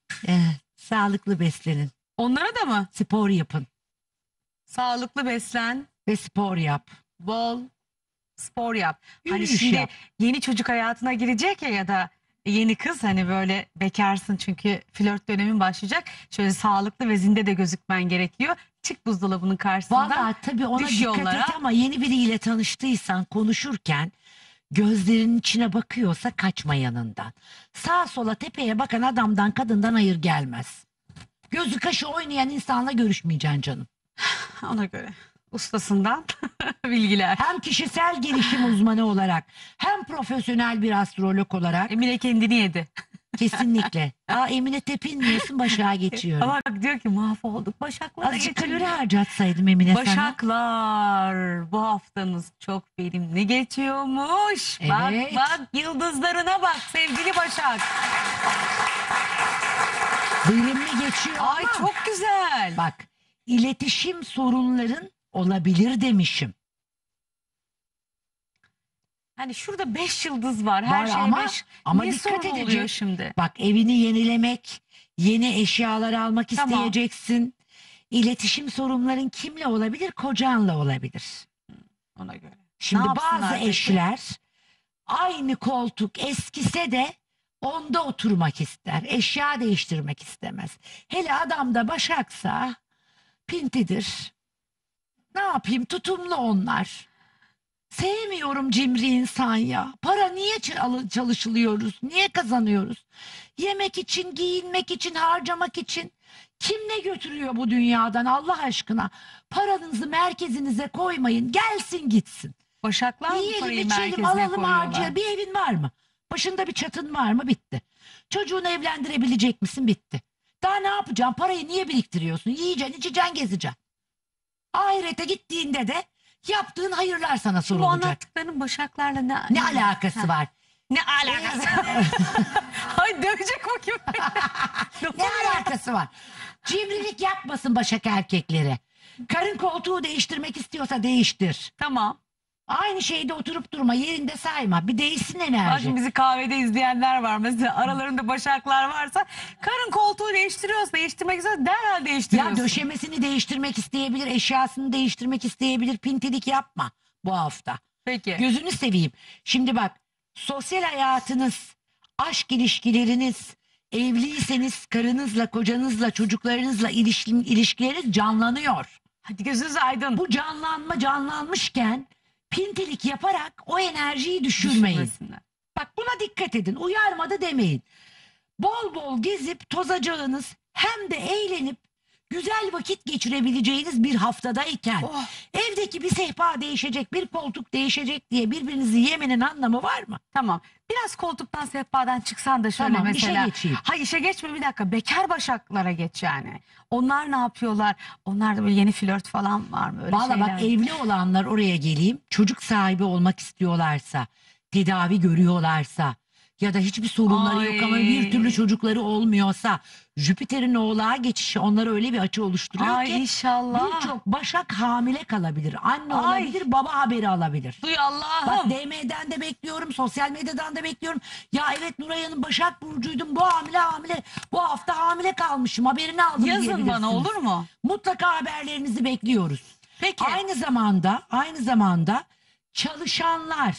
Sağlıklı beslenin. Onlara da mı? Spor yapın. Sağlıklı beslen, Ve spor yap. bol spor yap. Hani Yürüyüş şimdi yap. yeni çocuk hayatına girecek ya da yeni kız, hani böyle bekarsın çünkü flört dönemin başlayacak. Şöyle sağlıklı ve zinde de gözükmen gerekiyor. Çık buzdolabının karşısından. Vallahi tabii ona düş dikkat yollara. et ama yeni biriyle tanıştıysan konuşurken gözlerinin içine bakıyorsa kaçma yanından. Sağa sola tepeye bakan adamdan kadından hayır gelmez. Gözü kaşı oynayan insanla görüşmeyeceksin canım. Ona göre ustasından bilgiler. Hem kişisel gelişim uzmanı olarak hem profesyonel bir astrolog olarak Emine kendini yedi. kesinlikle. Emine tepinmiyorsun, Başak'a geçiyorum. Ama bak diyor ki mahvolduk. Başaklara Azıcık geçin. kalori harcatsaydım Emine sana. Başaklar, bu haftanız çok verimli geçiyormuş. Evet. Bak yıldızlarına bak sevgili Başak. Verimli geçiyor Ay ama çok güzel. bak, iletişim sorunların olabilir demişim. Hani şurada 5 yıldız var. Her Var şey ama- 5. ama Niye dikkat sorun oluyor edecek. şimdi? Bak, evini yenilemek, yeni eşyalar almak Tamam. isteyeceksin. İletişim sorunların kimle olabilir? Kocanla olabilir. Ona göre. Şimdi Ne yapsınlar bazı peki? eşler aynı koltuk eskise de onda oturmak ister. Eşya değiştirmek istemez. Hele adam da Başaksa pintidir. Ne yapayım, tutumlu onlar. Sevmiyorum cimri insan ya. Para niye çalışılıyoruz? Niye kazanıyoruz? Yemek için, giyinmek için, harcamak için. Kim ne götürüyor bu dünyadan Allah aşkına? Paranızı merkezinize koymayın. Gelsin gitsin. Başaklar mı Yiyelim, parayı içelim, merkezine alalım, koyuyorlar? harcayalım. Bir evin var mı? Başında bir çatın var mı? Bitti. Çocuğunu evlendirebilecek misin? Bitti. Daha ne yapacaksın? Parayı niye biriktiriyorsun? Yiyeceksin, içeceksin, gezeceksin. Ahirete gittiğinde de yaptığın hayırlar sana Bu sorulacak. anlattıklarının Başaklarla Ne alakası var? Ne alakası? Ay dövecek bakayım. Ne alakası var? Cimrilik yapmasın Başak erkekleri. Karın koltuğu değiştirmek istiyorsa değiştir. Tamam. Aynı şeyde oturup durma, yerinde sayma. Bir değişsin Bak enerji. şimdi bizi kahvede izleyenler var. Mesela aralarında Başaklar varsa karın koltuğu değiştirmek istiyorsa derhal Ya değiştiriyorsun. döşemesini değiştirmek isteyebilir, eşyasını değiştirmek isteyebilir. Pintilik yapma bu hafta. Peki. Gözünü seveyim. Şimdi bak, sosyal hayatınız, aşk ilişkileriniz, evliyseniz karınızla, kocanızla, çocuklarınızla ilişkileriniz canlanıyor. Hadi gözünüz aydın. Bu canlanmışken pintilik yaparak o enerjiyi düşürmeyin. Düşürmesinler. Bak buna dikkat edin. Uyarmadı demeyin. Bol bol gezip tozacağınız hem de eğlenip güzel vakit geçirebileceğiniz bir haftadayken Oh. evdeki bir sehpa değişecek, bir koltuk değişecek diye birbirinizi yemenin anlamı var mı? Tamam. Biraz koltuktan sehpadan çıksan da şöyle Tamam, işe mesela. geçeyim. Hayır işe geçme bir dakika. Bekar Başaklara geç yani. Onlar ne yapıyorlar? Onlarda böyle yeni flört falan var mı? Öyle Valla şeyler. bak, evli olanlar oraya geleyim. Çocuk sahibi olmak istiyorlarsa, tedavi görüyorlarsa ya da hiçbir sorunları yok ama Ay. bir türlü çocukları olmuyorsa, Jüpiter'in Oğlağa geçişi onlara öyle bir açı oluşturuyor Ay ki inşallah. birçok Başak hamile kalabilir. Anne Ay. olabilir, baba haberi alabilir. Duy Bak Allah'ım. DM'den de bekliyorum, sosyal medyadan da bekliyorum. Ya evet, Nuray Hanım Başak Burcu'ydum, bu hamile, bu hafta hamile kalmışım, haberini aldım Yazın diyebilirsiniz. bana olur mu? Mutlaka haberlerinizi bekliyoruz. Peki. Aynı zamanda çalışanlar,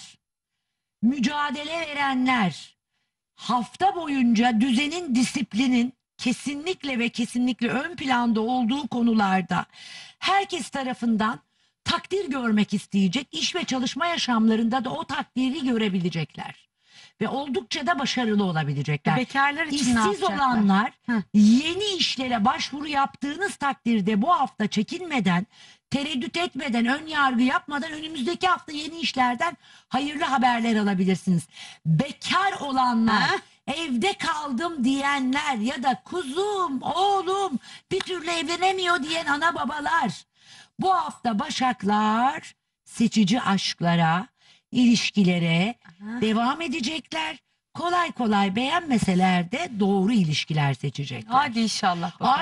mücadele verenler, hafta boyunca düzenin, disiplinin kesinlikle ve kesinlikle ön planda olduğu konularda herkes tarafından takdir görmek isteyecek, iş ve çalışma yaşamlarında da o takdiri görebilecekler. Ve oldukça da başarılı olabilecekler. Bekarlar için ne İşsiz yapacaklar? olanlar Hı. yeni işlere başvuru yaptığınız takdirde bu hafta çekinmeden, tereddüt etmeden, ön yargı yapmadan önümüzdeki hafta yeni işlerden hayırlı haberler alabilirsiniz. Bekar olanlar, Ha? evde kaldım diyenler ya da kuzum, oğlum bir türlü evlenemiyor diyen ana babalar, bu hafta Başaklar seçici aşklara, ilişkilere devam edecekler. Kolay kolay beğenmeseler de doğru ilişkiler seçecekler. Hadi inşallah. bakalım.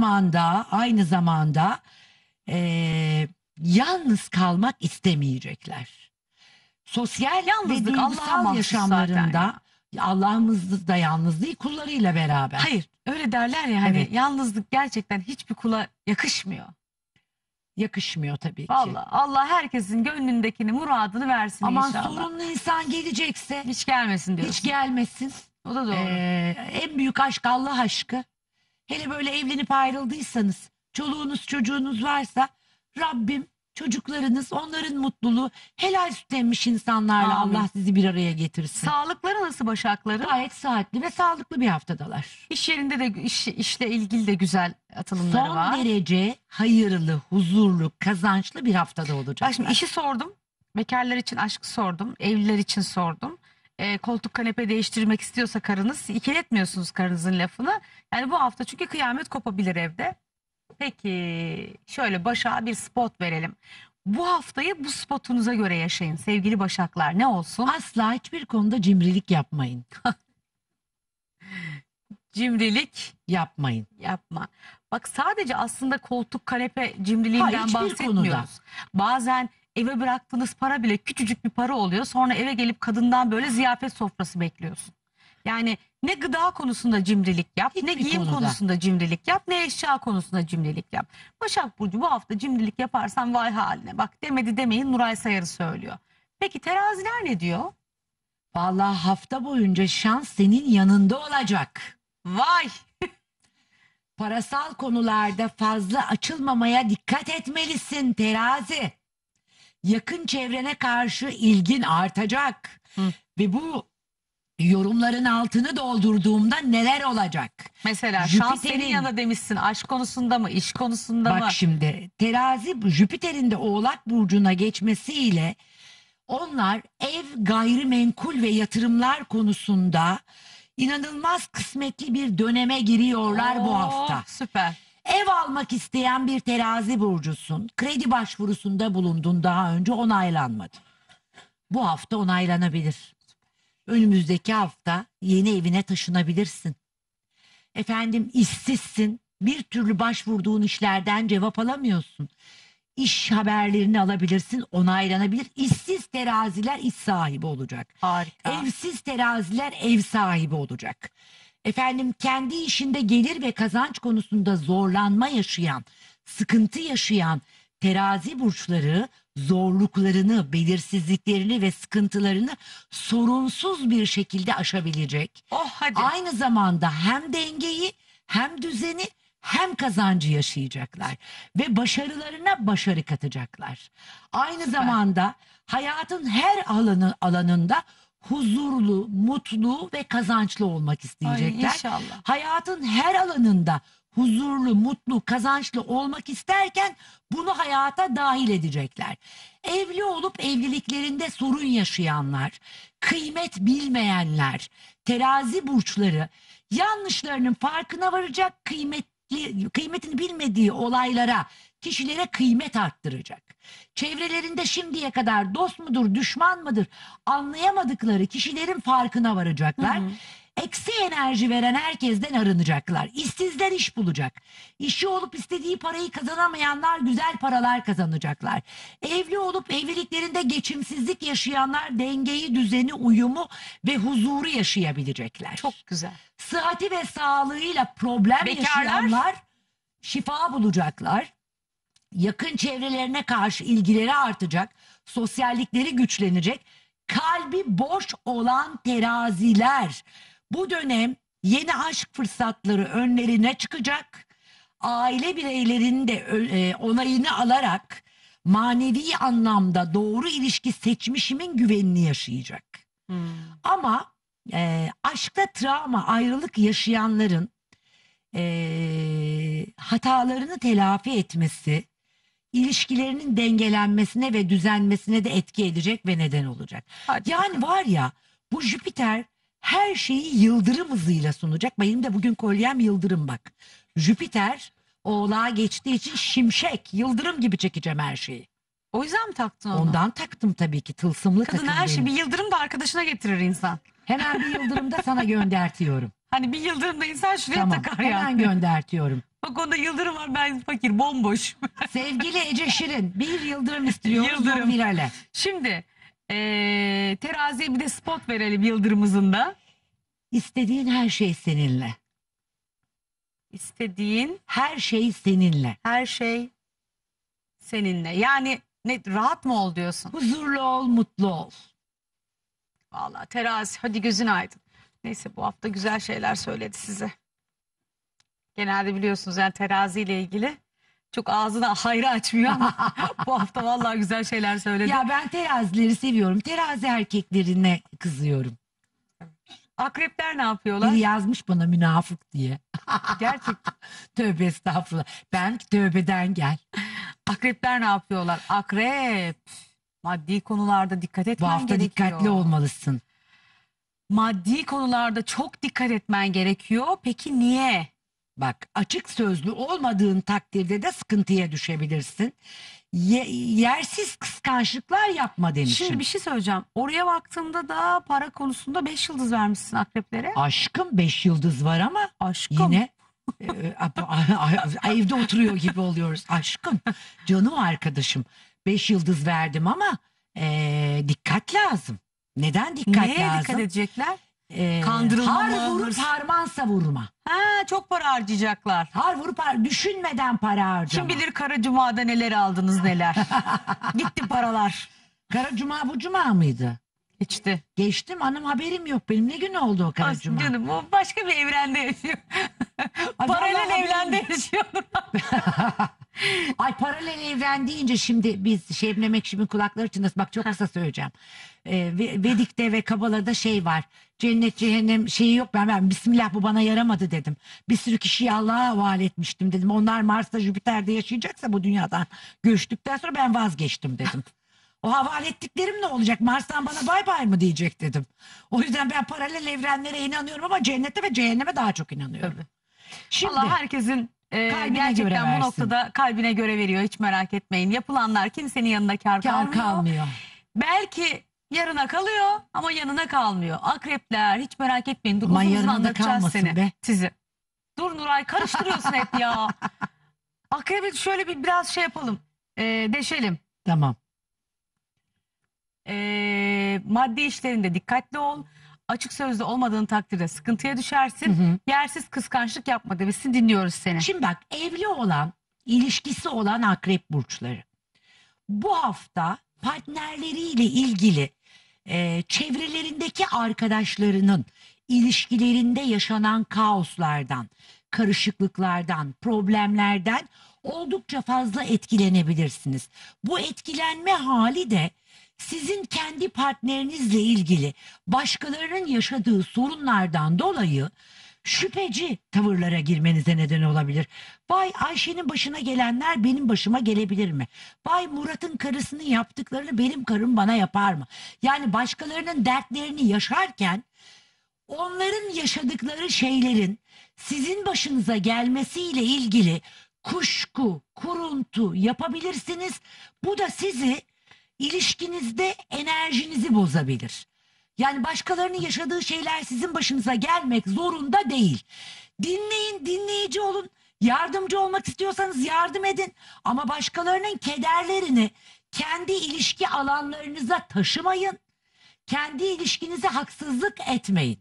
Aynı zamanda yalnız kalmak istemeyecekler. Sosyal Yalnızlık ve Allah'a duygusal mahsus yaşamlarında Allah'ımız da yalnız değil, kullarıyla beraber. Hayır öyle derler ya hani Evet. yalnızlık gerçekten hiçbir kula yakışmıyor. Yakışmıyor tabii ki. Vallahi Allah herkesin gönlündekini muradını versin Aman inşallah. sorunlu insan gelecekse Hiç gelmesin diyorsun. hiç gelmesin. O da doğru. En büyük aşk Allah aşkı. Hele böyle evlenip ayrıldıysanız, çoluğunuz çocuğunuz varsa Rabbim çocuklarınız, onların mutluluğu, helal süt emmiş insanlarla Amin. Allah sizi bir araya getirsin. Sağlıkları nasıl Başakları? Gayet saatli ve sağlıklı bir haftadalar. İş yerinde de işle ilgili de güzel atılımları Son var. derece hayırlı, huzurlu, kazançlı bir haftada olacaklar. Bak şimdi işi sordum. Bekarlar için aşkı sordum. Evliler için sordum. Koltuk kanepe değiştirmek istiyorsa karınız, ikiletmiyorsunuz karınızın lafını. Yani bu hafta çünkü kıyamet kopabilir evde. Peki şöyle Başak'a bir spot verelim. Bu haftayı bu spotunuza göre yaşayın sevgili Başaklar. Ne olsun? Asla hiçbir konuda cimrilik yapmayın. Cimrilik Yapmayın. yapma. Bak sadece aslında koltuk kanepe Hayır, cimriliğinden hiçbir bahsetmiyoruz. konuda. Bazen eve bıraktığınız para bile küçücük bir para oluyor. Sonra eve gelip kadından böyle ziyafet sofrası bekliyorsun. Yani ne gıda konusunda cimrilik yap, ne Hiçbir giyim konuda. konusunda cimrilik yap, ne eşya konusunda cimrilik yap. Başak Burcu bu hafta cimrilik yaparsan vay haline. Bak demedi demeyin Nuray Sayarı söylüyor. Peki teraziler ne diyor? Vallahi hafta boyunca şans senin yanında olacak. Vay! Parasal konularda fazla açılmamaya dikkat etmelisin terazi. Yakın çevrene karşı ilgin artacak. Hı. Ve bu yorumların altını doldurduğumda neler olacak? Mesela şans Jüpiter'in- senin yanında demişsin. Aşk konusunda mı, iş konusunda mı? Bak şimdi terazi Jüpiter'in de Oğlak Burcu'na geçmesiyle onlar ev, gayrimenkul ve yatırımlar konusunda İnanılmaz kısmetli bir döneme giriyorlar bu Oo, hafta. Süper. Ev almak isteyen bir terazi burcusun. Kredi başvurusunda bulundun daha önce, onaylanmadı. Bu hafta onaylanabilir. Önümüzdeki hafta yeni evine taşınabilirsin. Efendim, işsizsin. Bir türlü başvurduğun işlerden cevap alamıyorsun. İş haberlerini alabilirsin, onaylanabilir. İşsiz teraziler iş sahibi olacak. Harika. Evsiz teraziler ev sahibi olacak. Efendim, kendi işinde gelir ve kazanç konusunda zorlanma yaşayan, sıkıntı yaşayan terazi burçları zorluklarını, belirsizliklerini ve sıkıntılarını sorunsuz bir şekilde aşabilecek. Oh hadi. Aynı zamanda hem dengeyi, hem düzeni, hem kazancı yaşayacaklar ve başarılarına başarı katacaklar. Aynı zamanda hayatın her alanında huzurlu, mutlu ve kazançlı olmak isteyecekler. Ay, inşallah. Hayatın her alanında huzurlu, mutlu, kazançlı olmak isterken bunu hayata dahil edecekler. Evli olup evliliklerinde sorun yaşayanlar, kıymet bilmeyenler, terazi burçları yanlışlarının farkına varacak, kıymetini bilmediği olaylara, kişilere kıymet arttıracak. Çevrelerinde şimdiye kadar dost mudur, düşman mıdır anlayamadıkları kişilerin farkına varacaklar. Eksi enerji veren herkesten arınacaklar. İşsizler iş bulacak. İşi olup istediği parayı kazanamayanlar güzel paralar kazanacaklar. Evli olup evliliklerinde geçimsizlik yaşayanlar dengeyi, düzeni, uyumu ve huzuru yaşayabilecekler. Çok güzel. Sıhhati ve sağlığıyla problem Bekarlar? yaşayanlar şifa bulacaklar. Yakın çevrelerine karşı ilgileri artacak. Sosyallikleri güçlenecek. Kalbi boş olan teraziler bu dönem yeni aşk fırsatları önlerine çıkacak. Aile bireylerinin de onayını alarak manevi anlamda doğru ilişki seçmişimin güvenini yaşayacak. Ama aşkta travma, ayrılık yaşayanların hatalarını telafi etmesi, ilişkilerinin dengelenmesine ve düzenmesine de etki edecek ve neden olacak. Hadi Yani var ya, bu Jüpiter her şeyi yıldırım hızıyla sunacak. Benim de bugün kolyem yıldırım bak. Jüpiter Oğlağa geçtiği için şimşek, yıldırım gibi çekeceğim her şeyi. O yüzden mi taktın onu? Ondan taktım tabii ki, tılsımlı Kadın takım her şeyi benim. bir yıldırım da arkadaşına getirir insan. Hemen bir yıldırım da sana göndertiyorum. Hani bir yıldırım da insan şuraya Tamam, takar ya. hemen göndertiyorum. Bak onda yıldırım var, ben fakir bomboş. Sevgili Ece Şirin, bir yıldırım istiyoruz Yıldırım. Viral'e. Şimdi teraziye bir de spot verelim yıldırımızın da. İstediğin her şey seninle. İstediğin Her şey seninle. her şey seninle. Yani ne, rahat mı ol diyorsun? Huzurlu ol, mutlu ol. Vallahi terazi, hadi gözün aydın. Neyse, bu hafta güzel şeyler söyledi size. Genelde biliyorsunuz yani terazi ile ilgili çok ağzını hayra açmıyor ama bu hafta vallahi güzel şeyler söyledi. Ya ben terazileri seviyorum. Terazi erkeklerine kızıyorum. Akrepler ne yapıyorlar? Biri yazmış bana münafık diye. Gerçekten. Tövbe estağfurullah. Ben tövbeden gel. Akrepler ne yapıyorlar? Akrep. Maddi konularda dikkat Bu etmen hafta gerekiyor. dikkatli olmalısın. Maddi konularda çok dikkat etmen gerekiyor. Peki niye? Bak, açık sözlü olmadığın takdirde de sıkıntıya düşebilirsin. Yersiz kıskançlıklar yapma demişim. Şimdi bir şey söyleyeceğim. Oraya baktığımda da para konusunda 5 yıldız vermişsin akreplere. Aşkım 5 yıldız var ama Aşkım. yine evde oturuyor gibi oluyoruz. Aşkım, canım arkadaşım, 5 yıldız verdim ama dikkat lazım. Neden dikkat Neye lazım? dikkat edecekler? Kandırılma Kandırılma har mı, vurup hırs? harman savurma. Ha, çok para harcayacaklar. Har vurup düşünmeden para harcama. Kim bilir Kara Cuma'da neler aldınız neler. Gitti paralar. Kara Cuma bu Cuma mıydı? Geçti. Geçtim hanım, haberim yok benim. Ne gün oldu o Kara As Cuma? canım, o başka bir evrende yaşıyor. Ay, Paralel vallahi evrende haberim- yaşıyor. Ay, paralel evren deyince şimdi biz Şebnem Ekşim'in kulakları çınlasın. Bak, çok kısa söyleyeceğim. Vedik'te ve Kabala'da şey var. Cennet cehennem şeyi yok. Ben Bismillah, bu bana yaramadı dedim. Bir sürü kişiyi Allah'a havale etmiştim dedim. Onlar Mars'ta, Jüpiter'de yaşayacaksa bu dünyadan göçtükten sonra ben vazgeçtim dedim. O havale ettiklerim ne olacak? Mars'tan bana bay bay mı diyecek dedim. O yüzden ben paralel evrenlere inanıyorum ama cennete ve cehenneme daha çok inanıyorum. Tabii. Şimdi Allah herkesin kalbine göre gerçekten bu versin. noktada kalbine göre veriyor. Hiç merak etmeyin. Yapılanlar kimsenin yanında kar kar kalmıyor. Belki yarına kalıyor ama yanına kalmıyor. Akrepler hiç merak etmeyin. Dur, Ama uzun uzun yarına da anlatacağız kalmasın seni. be. Sizi. Dur Nuray, karıştırıyorsun hep ya. Akrebi şöyle biraz şey yapalım. Deşelim. Tamam. Maddi işlerinde dikkatli ol. Açık sözlü olmadığın takdirde sıkıntıya düşersin. Hı hı. Yersiz kıskançlık yapma demişsin. Dinliyoruz seni. Şimdi bak, evli olan, ilişkisi olan akrep burçları. Bu hafta partnerleriyle ilgili çevrelerindeki arkadaşlarının ilişkilerinde yaşanan kaoslardan, karışıklıklardan, problemlerden oldukça fazla etkilenebilirsiniz. Bu etkilenme hali de sizin kendi partnerinizle ilgili başkalarının yaşadığı sorunlardan dolayı şüpheci tavırlara girmenize neden olabilir. Vay, Ayşe'nin başına gelenler benim başıma gelebilir mi? Vay, Murat'ın karısının yaptıklarını benim karım bana yapar mı? Yani başkalarının dertlerini yaşarken onların yaşadıkları şeylerin sizin başınıza gelmesiyle ilgili kuşku, kuruntu yapabilirsiniz. Bu da sizi ilişkinizde enerjinizi bozabilir. Yani başkalarının yaşadığı şeyler sizin başınıza gelmek zorunda değil. Dinleyin, dinleyici olun. Yardımcı olmak istiyorsanız yardım edin. Ama başkalarının kederlerini kendi ilişki alanlarınıza taşımayın. Kendi ilişkinize haksızlık etmeyin.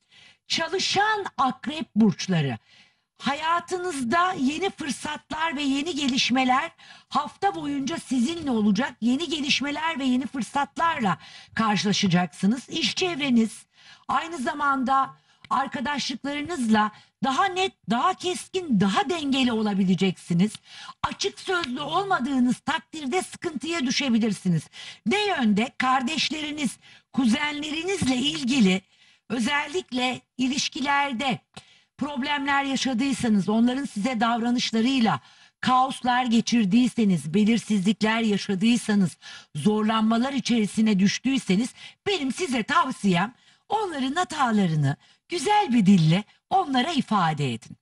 Çalışan akrep burçları, hayatınızda yeni fırsatlar ve yeni gelişmeler hafta boyunca sizinle olacak. Yeni gelişmeler ve yeni fırsatlarla karşılaşacaksınız. İş çevreniz, aynı zamanda arkadaşlıklarınızla daha net, daha keskin, daha dengeli olabileceksiniz. Açık sözlü olmadığınız takdirde sıkıntıya düşebilirsiniz. Ne yönde? Kardeşleriniz, kuzenlerinizle ilgili özellikle ilişkilerde problemler yaşadıysanız, onların size davranışlarıyla kaoslar geçirdiyseniz, belirsizlikler yaşadıysanız, zorlanmalar içerisine düştüyseniz, benim size tavsiyem onların hatalarını güzel bir dille onlara ifade edin.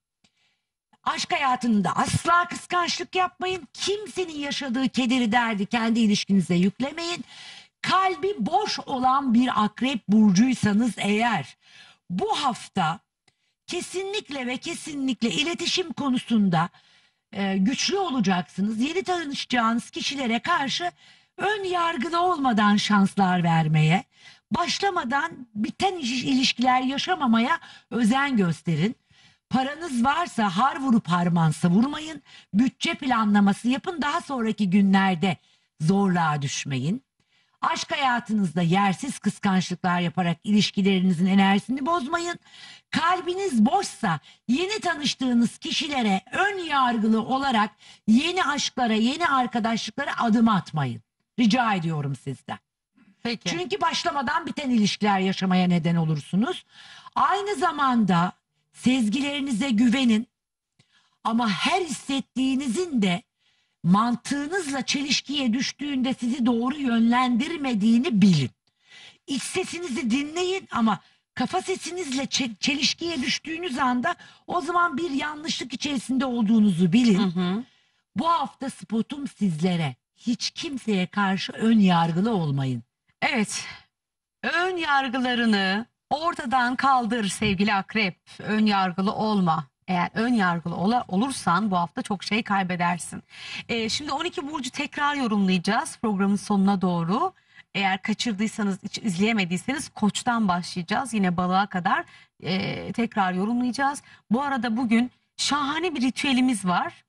Aşk hayatında asla kıskançlık yapmayın. Kimsenin yaşadığı kederi, derdi kendi ilişkinize yüklemeyin. Kalbi boş olan bir akrep burcuysanız eğer, bu hafta kesinlikle ve kesinlikle iletişim konusunda güçlü olacaksınız. Yeni tanışacağınız kişilere karşı ön yargılı olmadan şanslar vermeye, başlamadan biten ilişkiler yaşamamaya özen gösterin. Paranız varsa har vurup harman savurmayın. Bütçe planlaması yapın. Daha sonraki günlerde zorluğa düşmeyin. Aşk hayatınızda yersiz kıskançlıklar yaparak ilişkilerinizin enerjisini bozmayın. Kalbiniz boşsa yeni tanıştığınız kişilere ön yargılı olarak yeni aşklara, yeni arkadaşlıklara adım atmayın. Rica ediyorum sizden. Peki. Çünkü başlamadan biten ilişkiler yaşamaya neden olursunuz. Aynı zamanda sezgilerinize güvenin. Ama her hissettiğinizin de mantığınızla çelişkiye düştüğünde sizi doğru yönlendirmediğini bilin. İç sesinizi dinleyin ama kafa sesinizle çelişkiye düştüğünüz anda o zaman bir yanlışlık içerisinde olduğunuzu bilin. Hı hı. Bu hafta spotum sizlere. Hiç kimseye karşı ön yargılı olmayın. Evet. Ön yargılarını ortadan kaldır sevgili akrep. Ön yargılı olma. Eğer ön yargılı olursan bu hafta çok şey kaybedersin. Şimdi 12 burcu tekrar yorumlayacağız programın sonuna doğru. Eğer kaçırdıysanız, hiç izleyemediyseniz Koç'tan başlayacağız. Yine balığa kadar tekrar yorumlayacağız. Bu arada bugün şahane bir ritüelimiz var.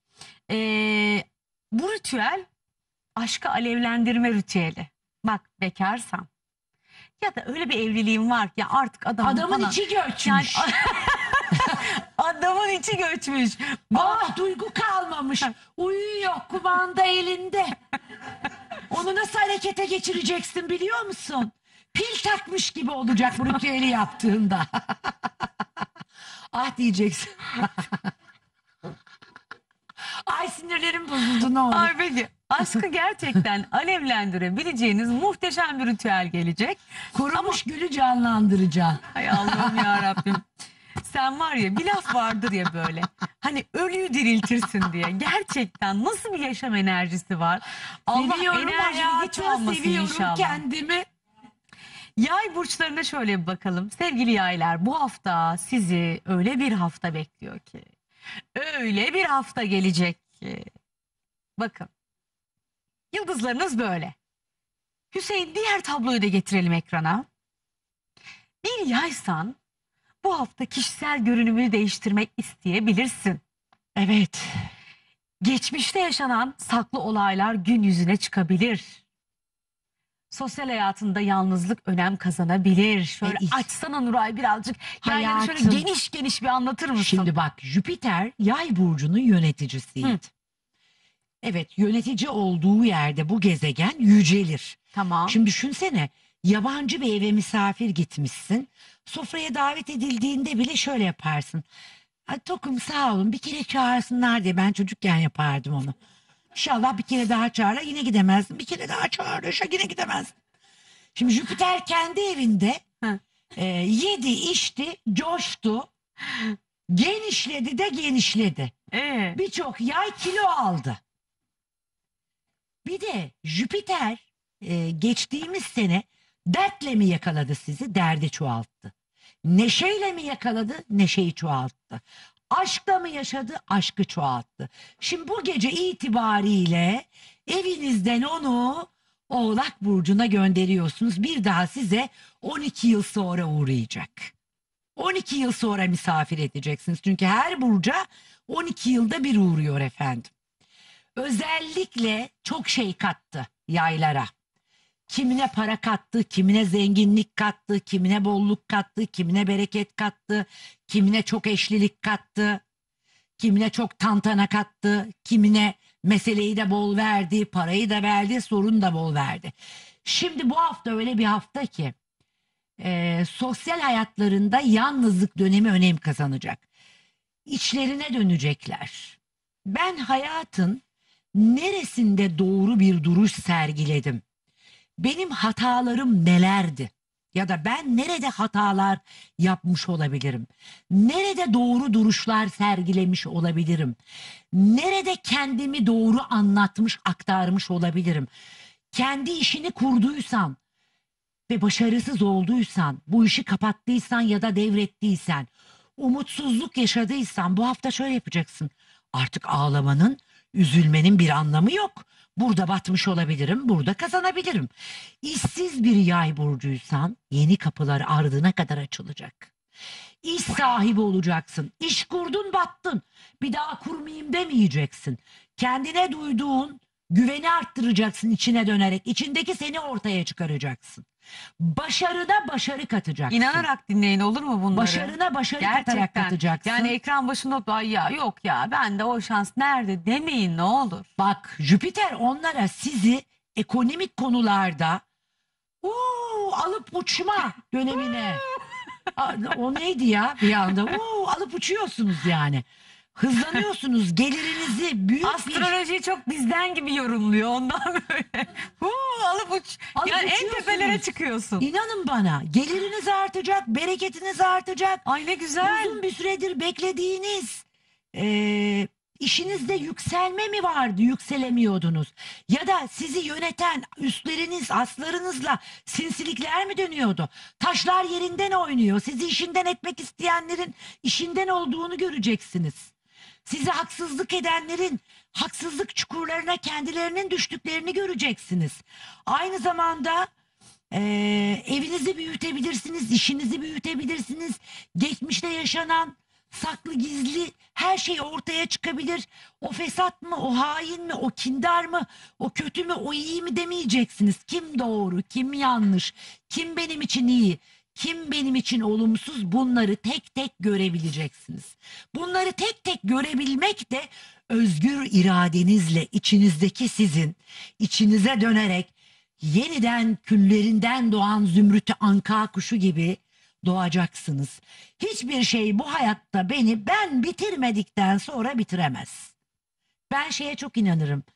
Bu ritüel aşkı alevlendirme ritüeli. Bak, bekarsan ya da öyle bir evliliğin var ki artık adamın içi göçmüş. Yani, adamın içi göçmüş. Duygu kalmamış. Uyuyor, kumanda elinde. Onu nasıl harekete geçireceksin biliyor musun? Pil takmış gibi olacak bu ritüeli yaptığında. Ah diyeceksin. Ay, sinirlerim bozuldu, ne olur. Ay peki. Aşkı gerçekten alevlendirebileceğiniz muhteşem bir ritüel gelecek. Kurumuş gülü canlandıracaksın. Hay Allah'ım ya Rabbim. Sen var ya, bir laf vardır ya böyle. Hani ölüyü diriltirsin diye. Gerçekten nasıl bir yaşam enerjisi var. Allah Seviyorum enerjini hiç hayatı, almasın seviyorum inşallah. kendimi. Yay burçlarına şöyle bir bakalım. Sevgili yaylar, bu hafta sizi öyle bir hafta bekliyor ki. Öyle bir hafta gelecek ki. Bakın. Yıldızlarınız böyle. Hüseyin, diğer tabloyu da getirelim ekrana. Bir yaysan bu hafta kişisel görünümünü değiştirmek isteyebilirsin. Evet. Geçmişte yaşanan saklı olaylar gün yüzüne çıkabilir. Sosyal hayatında yalnızlık önem kazanabilir. Şöyle açsana Nuray birazcık. Yayları şöyle Hayatım. geniş geniş bir anlatır mısın? Şimdi bak, Jüpiter Yay burcunun yöneticisiydi. Hı. Evet, yönetici olduğu yerde bu gezegen yücelir. Tamam. Şimdi düşünsene, yabancı bir eve misafir gitmişsin. Sofraya davet edildiğinde bile şöyle yaparsın. Ay, tokum sağ olun, bir kere çağırsınlar diye, ben çocukken yapardım onu. İnşallah bir kere daha çağırır, yine gidemezdim. Bir kere daha çağırırsa yine gidemezdim. Şimdi Jüpiter kendi evinde Hı. yedi, içti, coştu. Genişledi de genişledi. Birçok yay kilo aldı. Bir de Jüpiter geçtiğimiz sene dertle mi yakaladı sizi? Derdi çoğalttı. Neşeyle mi yakaladı? Neşeyi çoğalttı. Aşkla mı yaşadı? Aşkı çoğalttı. Şimdi bu gece itibariyle evinizden onu Oğlak Burcu'na gönderiyorsunuz. Bir daha size 12 yıl sonra uğrayacak. 12 yıl sonra misafir edeceksiniz. Çünkü her burca 12 yılda bir uğruyor efendim. Özellikle çok şey kattı yaylara. Kimine para kattı, kimine zenginlik kattı, kimine bolluk kattı, kimine bereket kattı, kimine çok eşlilik kattı, kimine çok tantana kattı, kimine meseleyi de bol verdi, parayı da verdi, sorun da bol verdi. Şimdi bu hafta öyle bir hafta ki sosyal hayatlarında yalnızlık dönemi önem kazanacak. İçlerine dönecekler. Ben hayatın neresinde doğru bir duruş sergiledim? Benim hatalarım nelerdi? Ya da ben nerede hatalar yapmış olabilirim? Nerede doğru duruşlar sergilemiş olabilirim? Nerede kendimi doğru anlatmış, aktarmış olabilirim? Kendi işini kurduysan ve başarısız olduysan, bu işi kapattıysan ya da devrettiysen, umutsuzluk yaşadıysan bu hafta şöyle yapacaksın. Artık ağlamanın, üzülmenin bir anlamı yok. Burada batmış olabilirim, burada kazanabilirim. İşsiz bir yay burcuysan yeni kapılar ardına kadar açılacak. İş sahibi olacaksın. İş kurdun, battın. Bir daha kurmayayım demeyeceksin. Kendine duyduğun güveni arttıracaksın içine dönerek. İçindeki seni ortaya çıkaracaksın. Başarına başarı katacaksın. İnanarak dinleyin, olur mu bunları? Başarına başarı katarak katacaksın. Yani ekran başında ay ya yok ya bende o şans nerede demeyin ne olur. Bak, Jüpiter onlara sizi ekonomik konularda alıp uçma dönemine. O neydi ya bir anda? Alıp uçuyorsunuz yani. Hızlanıyorsunuz, gelirinizi büyük Astrolojiyi çok bizden gibi yorumluyor ondan böyle. Alıp uç. Alıp Yani en uçuyorsunuz. tepelere çıkıyorsun. İnanın bana, geliriniz artacak, bereketiniz artacak. Ay ne güzel. Uzun bir süredir beklediğiniz işinizde yükselme mi vardı, yükselemiyordunuz? Ya da sizi yöneten üstleriniz, aslarınızla sinsilikler mi dönüyordu? Taşlar yerinden oynuyor. Sizi işinden etmek isteyenlerin işinden olduğunu göreceksiniz. Size haksızlık edenlerin haksızlık çukurlarına kendilerinin düştüklerini göreceksiniz. Aynı zamanda evinizi büyütebilirsiniz, işinizi büyütebilirsiniz. Geçmişte yaşanan saklı gizli her şey ortaya çıkabilir. O fesat mı, o hain mi, o kindar mı, o kötü mü, o iyi mi demeyeceksiniz. Kim doğru, kim yanlış, kim benim için iyi, kim benim için olumsuz, bunları tek tek görebileceksiniz. Bunları tek tek görebilmek de özgür iradenizle içinizdeki sizin içinize dönerek yeniden küllerinden doğan zümrütü anka kuşu gibi doğacaksınız. Hiçbir şey bu hayatta ben bitirmedikten sonra bitiremez. Ben şeye çok inanırım.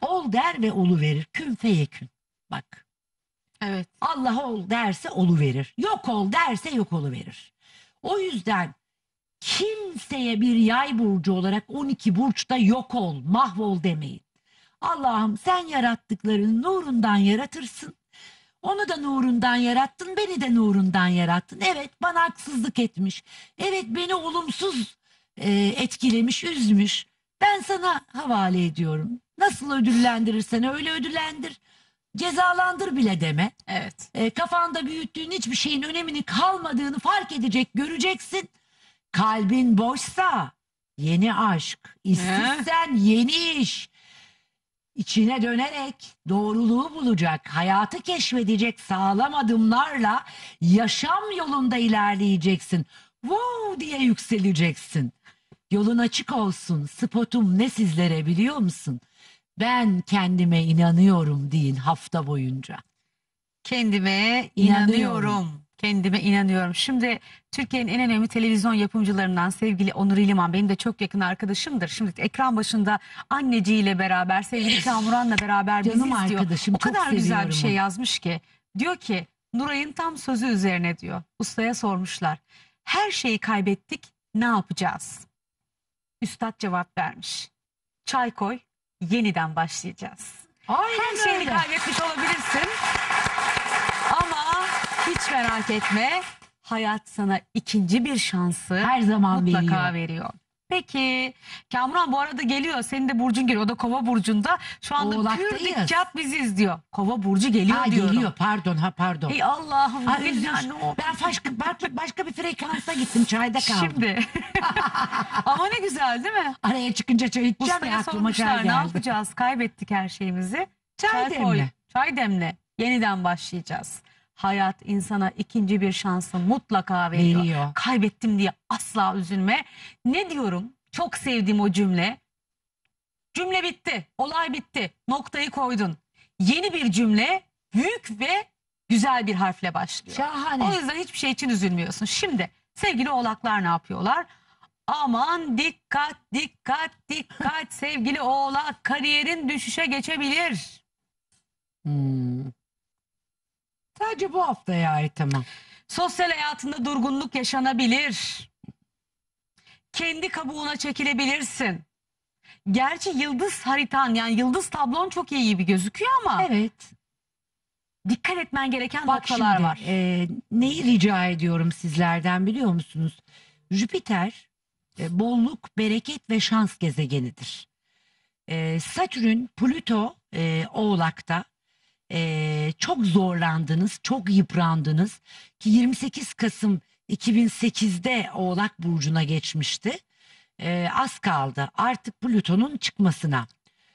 ol der ve olu verir. Kün feyekün. Bak. Evet. Allah ol derse olu verir. Yok ol derse yok olu verir. O yüzden kimseye bir yay burcu olarak 12 burçta yok ol, mahvol demeyin. Allah'ım sen yarattıklarını nurundan yaratırsın. Onu da nurundan yarattın, beni de nurundan yarattın. Evet, bana haksızlık etmiş. Evet, beni olumsuz etkilemiş, üzmüş. Ben sana havale ediyorum. Nasıl ödüllendirirsen öyle ödüllendir. Cezalandır bile deme. Evet. Kafanda büyüttüğün hiçbir şeyin önemini kalmadığını fark edecek, göreceksin. Kalbin boşsa yeni aşk, işsizsen yeni iş. İçine dönerek doğruluğu bulacak, hayatı keşfedecek sağlam adımlarla yaşam yolunda ilerleyeceksin. Wow diye yükseleceksin. Yolun açık olsun. Spotum ne sizlere biliyor musun? Ben kendime inanıyorum deyin hafta boyunca. Kendime İnanıyorum. inanıyorum. Kendime inanıyorum. Şimdi Türkiye'nin en önemli televizyon yapımcılarından sevgili Onur İliman benim de çok yakın arkadaşımdır. Şimdi ekran başında anneciğiyle beraber sevgili Kamuran'la beraber bizi Canım izliyor. arkadaşım, O kadar çok güzel seviyorum bir şey onu. yazmış ki. Diyor ki Nuray'ın tam sözü üzerine diyor. Ustaya sormuşlar. Her şeyi kaybettik, ne yapacağız? Üstad cevap vermiş. Çay koy, yeniden başlayacağız. Aynen Her şeyini öyle. kaybetmiş olabilirsin. Ama hiç merak etme. Hayat sana ikinci bir şansı Her zaman mutlaka veriyor. veriyor. Peki Kamuran bu arada geliyor. Senin de burcun geliyor. O da Kova burcunda. Şu anda pür Oğlaktayız. dikkat bizi izliyor. Kova burcu geliyor Ha, diyorum. geliyor, pardon. Ey Allah'ım. Ha, illa özür. ne o- Ben başka bir frekansa gittim, çayda kaldım. Şimdi. Ama ne güzel değil mi? Araya çıkınca çay içeceğim ya, Ustaya aklıma çay sormuşlar ne geldi. yapacağız? Kaybettik her şeyimizi. Çay demle. Çay demle. Yeniden başlayacağız. Hayat insana ikinci bir şansı mutlaka veriyor. Veriyor. Kaybettim diye asla üzülme. Ne diyorum? Çok sevdiğim o cümle. Cümle bitti. Olay bitti. Noktayı koydun. Yeni bir cümle büyük ve güzel bir harfle başlıyor. Şahane. O yüzden hiçbir şey için üzülmüyorsun. Şimdi sevgili oğlaklar ne yapıyorlar? Aman dikkat dikkat dikkat sevgili oğlak, kariyerin düşüşe geçebilir. Sadece bu haftaya ait ama. Sosyal hayatında durgunluk yaşanabilir. Kendi kabuğuna çekilebilirsin. Gerçi yıldız haritan yani yıldız tablon çok iyi gibi gözüküyor ama Evet. dikkat etmen gereken Bak noktalar şimdi var. neyi rica ediyorum sizlerden biliyor musunuz? Jüpiter bolluk, bereket ve şans gezegenidir. Satürn, Plüto Oğlak'ta çok zorlandınız, çok yıprandınız ki 28 Kasım 2008'de Oğlak Burcu'na geçmişti. Az kaldı artık Plüton'un çıkmasına.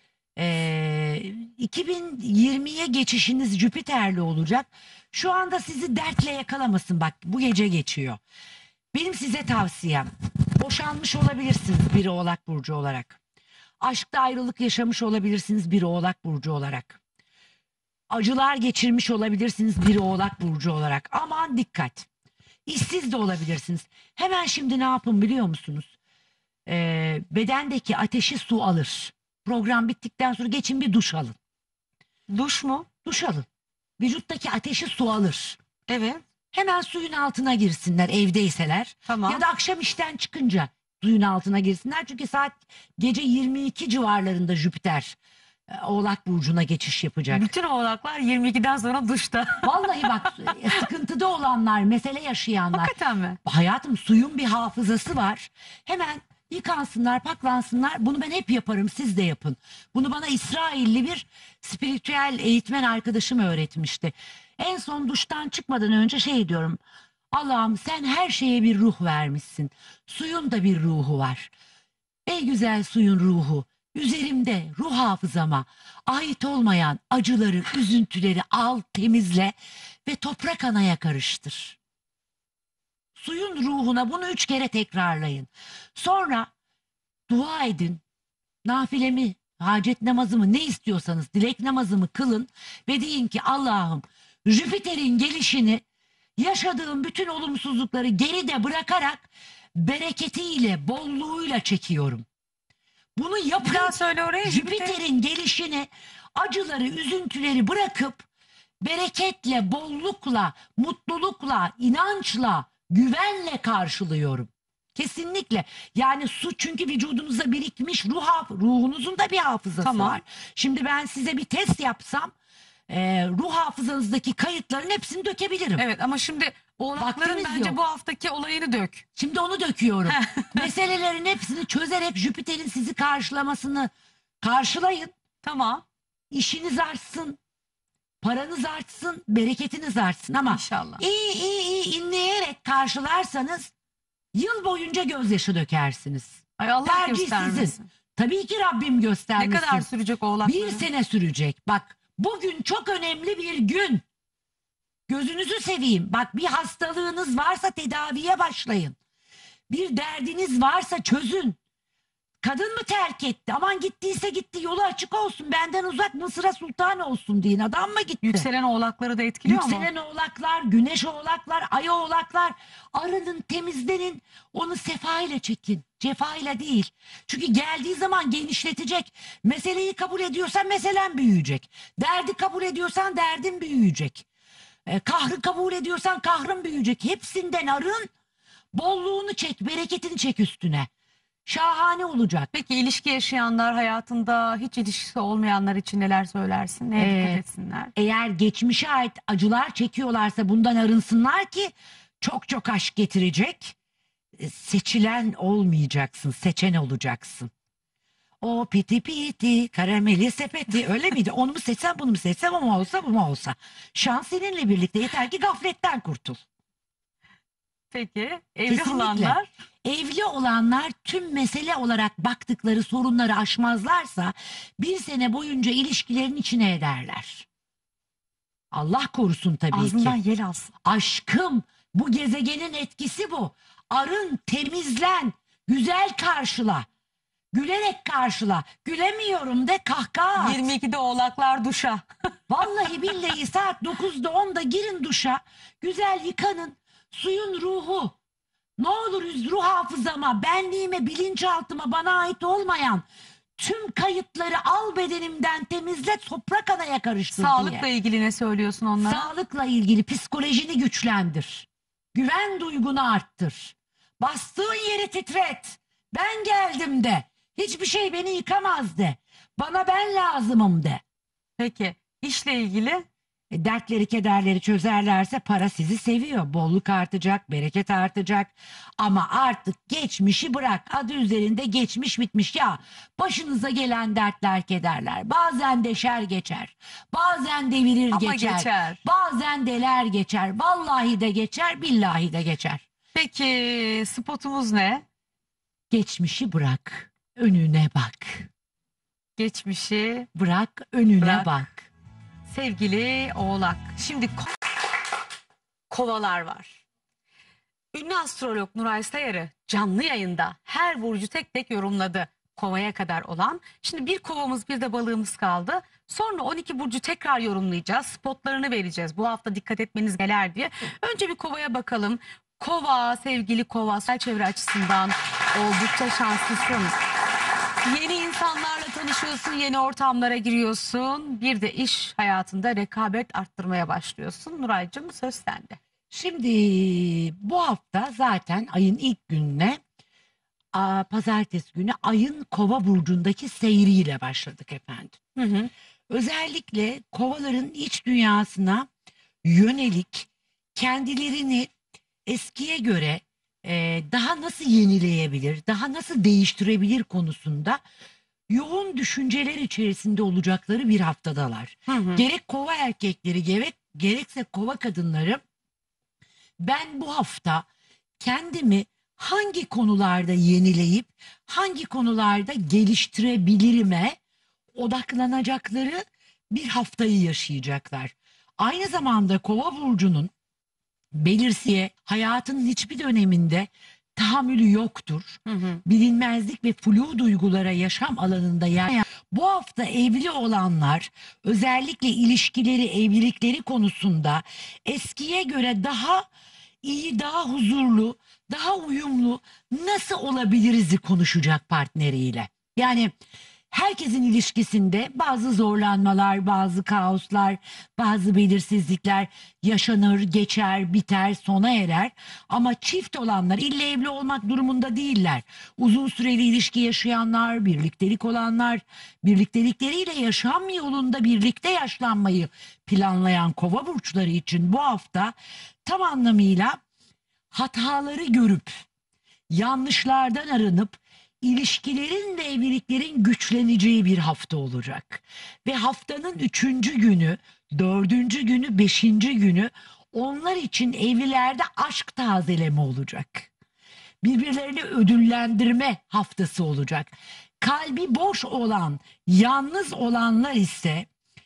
2020'ye geçişiniz Jüpiter'li olacak. Şu anda sizi dertle yakalamasın, bak bu gece geçiyor. Benim size tavsiyem, boşanmış olabilirsiniz bir Oğlak Burcu olarak. Aşkta ayrılık yaşamış olabilirsiniz bir Oğlak Burcu olarak. Acılar geçirmiş olabilirsiniz bir Oğlak Burcu olarak. Aman dikkat. İşsiz de olabilirsiniz. Hemen şimdi ne yapın biliyor musunuz? Bedendeki ateşi su alır. Program bittikten sonra geçin bir duş alın. Duş mu? Duş alın. Vücuttaki ateşi su alır. Evet. Hemen suyun altına girsinler evdeyseler. Tamam. Ya da akşam işten çıkınca suyun altına girsinler. Çünkü saat gece 22 civarlarında Jüpiter Oğlak Burcu'na geçiş yapacak. Bütün oğlaklar 22'den sonra duşta. Vallahi bak, sıkıntıda olanlar, mesele yaşayanlar. Hakikaten mi? Hayatım, suyun bir hafızası var. Hemen yıkansınlar, paklansınlar. Bunu ben hep yaparım, siz de yapın. Bunu bana İsrailli bir spiritüel eğitmen arkadaşım öğretmişti. En son duştan çıkmadan önce şey diyorum. Allah'ım sen her şeye bir ruh vermişsin. Suyun da bir ruhu var. Ey güzel suyun ruhu. Üzerimde ruh hafızama ait olmayan acıları, üzüntüleri al, temizle ve toprak anaya karıştır. Suyun ruhuna bunu 3 kere tekrarlayın. Sonra dua edin. Nafilemi, hacet namazımı, ne istiyorsanız dilek namazımı kılın ve deyin ki Allah'ım Jüpiter'in gelişini, yaşadığım bütün olumsuzlukları geride bırakarak bereketiyle, bolluğuyla çekiyorum. Bunu Bir yapın. daha söyle oraya. Jüpiter'in gelişini, acıları, üzüntüleri bırakıp bereketle, bollukla, mutlulukla, inançla, güvenle karşılıyorum. Kesinlikle. Yani su çünkü vücudunuzda birikmiş ruhunuzun da bir hafızası Tamam. var. Şimdi ben size bir test yapsam ruh hafızanızdaki kayıtların hepsini dökebilirim. Evet ama şimdi oğlakların Vaktimiz bence yok. bu haftaki olayını dök. Şimdi onu döküyorum. Meselelerin hepsini çözerek Jüpiter'in sizi karşılamasını karşılayın. Tamam. İşiniz artsın, paranız artsın, bereketiniz artsın ama İnşallah. iyi inleyerek karşılarsanız yıl boyunca gözyaşı dökersiniz. Ay Allah Tercih göstermesin. sizin. Tabii ki Rabbim Ne göstermesin. kadar sürecek oğlakların? Bir sene sürecek. Bak bugün çok önemli bir gün. Gözünüzü seveyim. Bak bir hastalığınız varsa tedaviye başlayın. Bir derdiniz varsa çözün. Kadın mı terk etti? Aman gittiyse gitti, yolu açık olsun. Benden uzak, Mısır'a sultan olsun deyin. Adam mı gitti? Yükselen oğlakları da etkiliyor mu? Yükselen oğlaklar, güneş oğlaklar, ay oğlaklar. Arının, temizlenin. Onu sefa ile çekin. Cefa ile değil. Çünkü geldiği zaman genişletecek. Meseleyi kabul ediyorsan meselen büyüyecek. Derdi kabul ediyorsan derdin büyüyecek. Kahrı kabul ediyorsan kahrın büyüyecek. Hepsinden arın. Bolluğunu çek, bereketini çek üstüne. Şahane olacak. Peki ilişki yaşayanlar, hayatında hiç ilişkisi olmayanlar için neler söylersin? Neye dikkat etsinler? Eğer geçmişe ait acılar çekiyorlarsa bundan arınsınlar ki çok çok aşk getirecek. Seçilen olmayacaksın, seçen olacaksın. O piti piti, karameli sepeti öyle miydi? Onu mu seçsem, bunu mu seçsem, o mu olsa, bu mu olsa. Şans seninle birlikte, yeter ki gafletten kurtul. Peki evli Kesinlikle. olanlar? Evli olanlar tüm mesele olarak baktıkları sorunları aşmazlarsa bir sene boyunca ilişkilerin içine ederler. Allah korusun tabii Ağzından ki. yel alsın. Aşkım, bu gezegenin etkisi bu. Arın, temizlen, güzel karşıla. Gülerek karşıla. Gülemiyorum de, kahkaha at. 22'de oğlaklar duşa. Vallahi billahi saat 9'da 10'da girin duşa. Güzel yıkanın. Suyun ruhu. Ne olur ruh hafızama, benliğime, bilinçaltıma, bana ait olmayan tüm kayıtları al bedenimden, temizle, toprak anaya karıştır Sağlıkla diye. ilgili ne söylüyorsun onlara? Sağlıkla ilgili psikolojini güçlendir. Güven duygunu arttır. Bastığın yeri titret. Ben geldim de. Hiçbir şey beni yıkamaz de. Bana ben lazımım de. Peki işle ilgili? Dertleri, kederleri çözerlerse para sizi seviyor. Bolluk artacak, bereket artacak. Ama artık geçmişi bırak. Adı üzerinde geçmiş bitmiş. Ya başınıza gelen dertler, kederler. Bazen deşer geçer. Bazen devirir Ama geçer. geçer. Bazen deler geçer. Vallahi de geçer, billahi de geçer. Peki spotumuz ne? Geçmişi bırak. Önüne bak. Geçmişi Bırak, önüne Bırak. bak. sevgili oğlak. Şimdi kovalar var. Ünlü astrolog Nuray Sayarı canlı yayında her burcu tek tek yorumladı. Kovaya kadar olan. Şimdi bir kovamız bir de balığımız kaldı. Sonra 12 burcu tekrar yorumlayacağız. Spotlarını vereceğiz. Bu hafta dikkat etmeniz neler diye. Önce bir kovaya bakalım. Kova, sevgili kova, sosyal çevre açısından oldukça şanslısın. Yeni insanlarla tanışıyorsun, yeni ortamlara giriyorsun. Bir de iş hayatında rekabet arttırmaya başlıyorsun. Nuraycığım söz sende. Şimdi bu hafta zaten ayın ilk gününe, pazartesi günü ayın Kova burcundaki seyriyle başladık efendim. Hı hı. Özellikle kovaların iç dünyasına yönelik kendilerini eskiye göre daha nasıl yenileyebilir, daha nasıl değiştirebilir konusunda yoğun düşünceler içerisinde olacakları bir haftadalar. Hı hı. Gerek kova erkekleri, gerekse kova kadınları, ben bu hafta kendimi hangi konularda yenileyip hangi konularda geliştirebilirime odaklanacakları bir haftayı yaşayacaklar. Aynı zamanda Kova burcunun belirsiye hayatının hiçbir döneminde tahammülü yoktur. Hı hı. Bilinmezlik ve flu duygulara yaşam alanında yer. Bu hafta evli olanlar özellikle ilişkileri, evlilikleri konusunda eskiye göre daha iyi, daha huzurlu, daha uyumlu nasıl olabiliriz'i konuşacak partneriyle. Yani herkesin ilişkisinde bazı zorlanmalar, bazı kaoslar, bazı belirsizlikler yaşanır, geçer, biter, sona erer. Ama çift olanlar illa evli olmak durumunda değiller. Uzun süreli ilişki yaşayanlar, birliktelik olanlar, birliktelikleriyle yaşam yolunda birlikte yaşlanmayı planlayan kova burçları için bu hafta tam anlamıyla hataları görüp yanlışlardan arınıp ilişkilerin ve evliliklerin güçleneceği bir hafta olacak. Ve haftanın 3. günü, 4. günü, 5. günü onlar için evlilerde aşk tazeleme olacak. Birbirlerini ödüllendirme haftası olacak. Kalbi boş olan, yalnız olanlar ise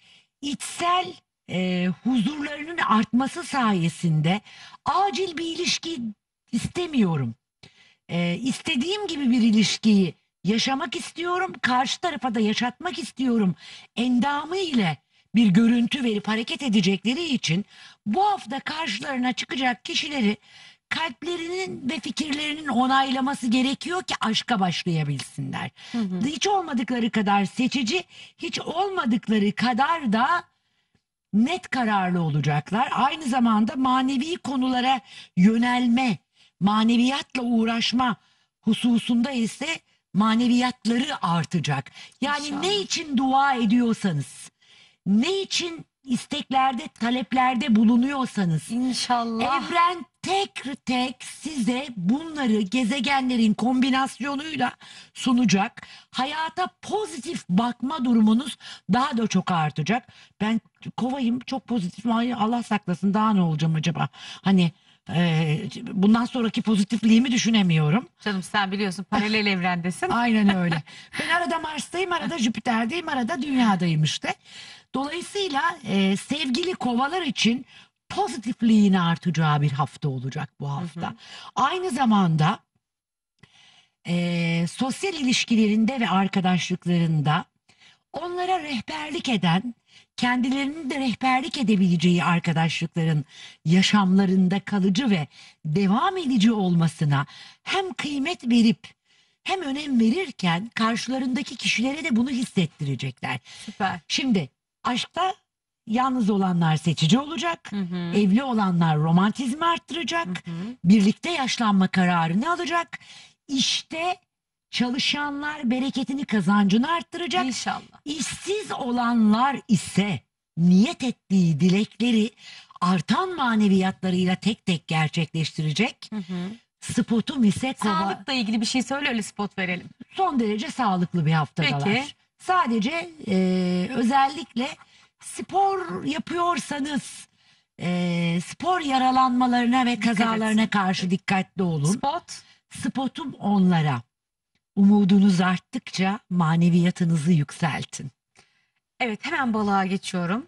içsel huzurlarının artması sayesinde acil bir ilişki istemiyorum. İstediğim gibi bir ilişkiyi yaşamak istiyorum, karşı tarafa da yaşatmak istiyorum endamı ile bir görüntü verip hareket edecekleri için bu hafta karşılarına çıkacak kişileri kalplerinin ve fikirlerinin onaylaması gerekiyor ki aşka başlayabilsinler. Hiç olmadıkları kadar seçici, hiç olmadıkları kadar da net kararlı olacaklar. Aynı zamanda manevi konulara yönelme, maneviyatla uğraşma hususunda ise maneviyatları artacak. Yani İnşallah. ne için dua ediyorsanız, ne için isteklerde, taleplerde bulunuyorsanız, İnşallah. evren tek tek size bunları gezegenlerin kombinasyonuyla sunacak. Hayata pozitif bakma durumunuz daha da çok artacak. Ben kovayım, çok pozitif. Ay, Allah saklasın, daha ne olacağım acaba? Hani bundan sonraki pozitifliğimi düşünemiyorum. Canım sen biliyorsun paralel evrendesin. Aynen öyle. Ben arada Mars'tayım, arada Jüpiter'deyim, arada Dünya'dayım işte. Dolayısıyla sevgili kovalar için pozitifliğin artacağı bir hafta olacak bu hafta. Aynı zamanda sosyal ilişkilerinde ve arkadaşlıklarında onlara rehberlik eden, kendilerinin de rehberlik edebileceği arkadaşlıkların yaşamlarında kalıcı ve devam edici olmasına hem kıymet verip hem önem verirken karşılarındaki kişilere de bunu hissettirecekler. Süper. Şimdi aşkta yalnız olanlar seçici olacak, Hı hı. evli olanlar romantizmi arttıracak, birlikte yaşlanma kararını alacak. İşte çalışanlar bereketini, kazancını arttıracak. İnşallah. İşsiz olanlar ise niyet ettiği dilekleri artan maneviyatlarıyla tek tek gerçekleştirecek. Spotum ise kova. Sağlıkla ilgili bir şey söyle öyle spot verelim. Son derece sağlıklı bir haftalar. Peki. Sadece özellikle spor yapıyorsanız spor yaralanmalarına ve kazalarına etsin. karşı dikkatli olun. Spot. Spotum onlara. Umudunuz arttıkça maneviyatınızı yükseltin. Evet hemen balığa geçiyorum.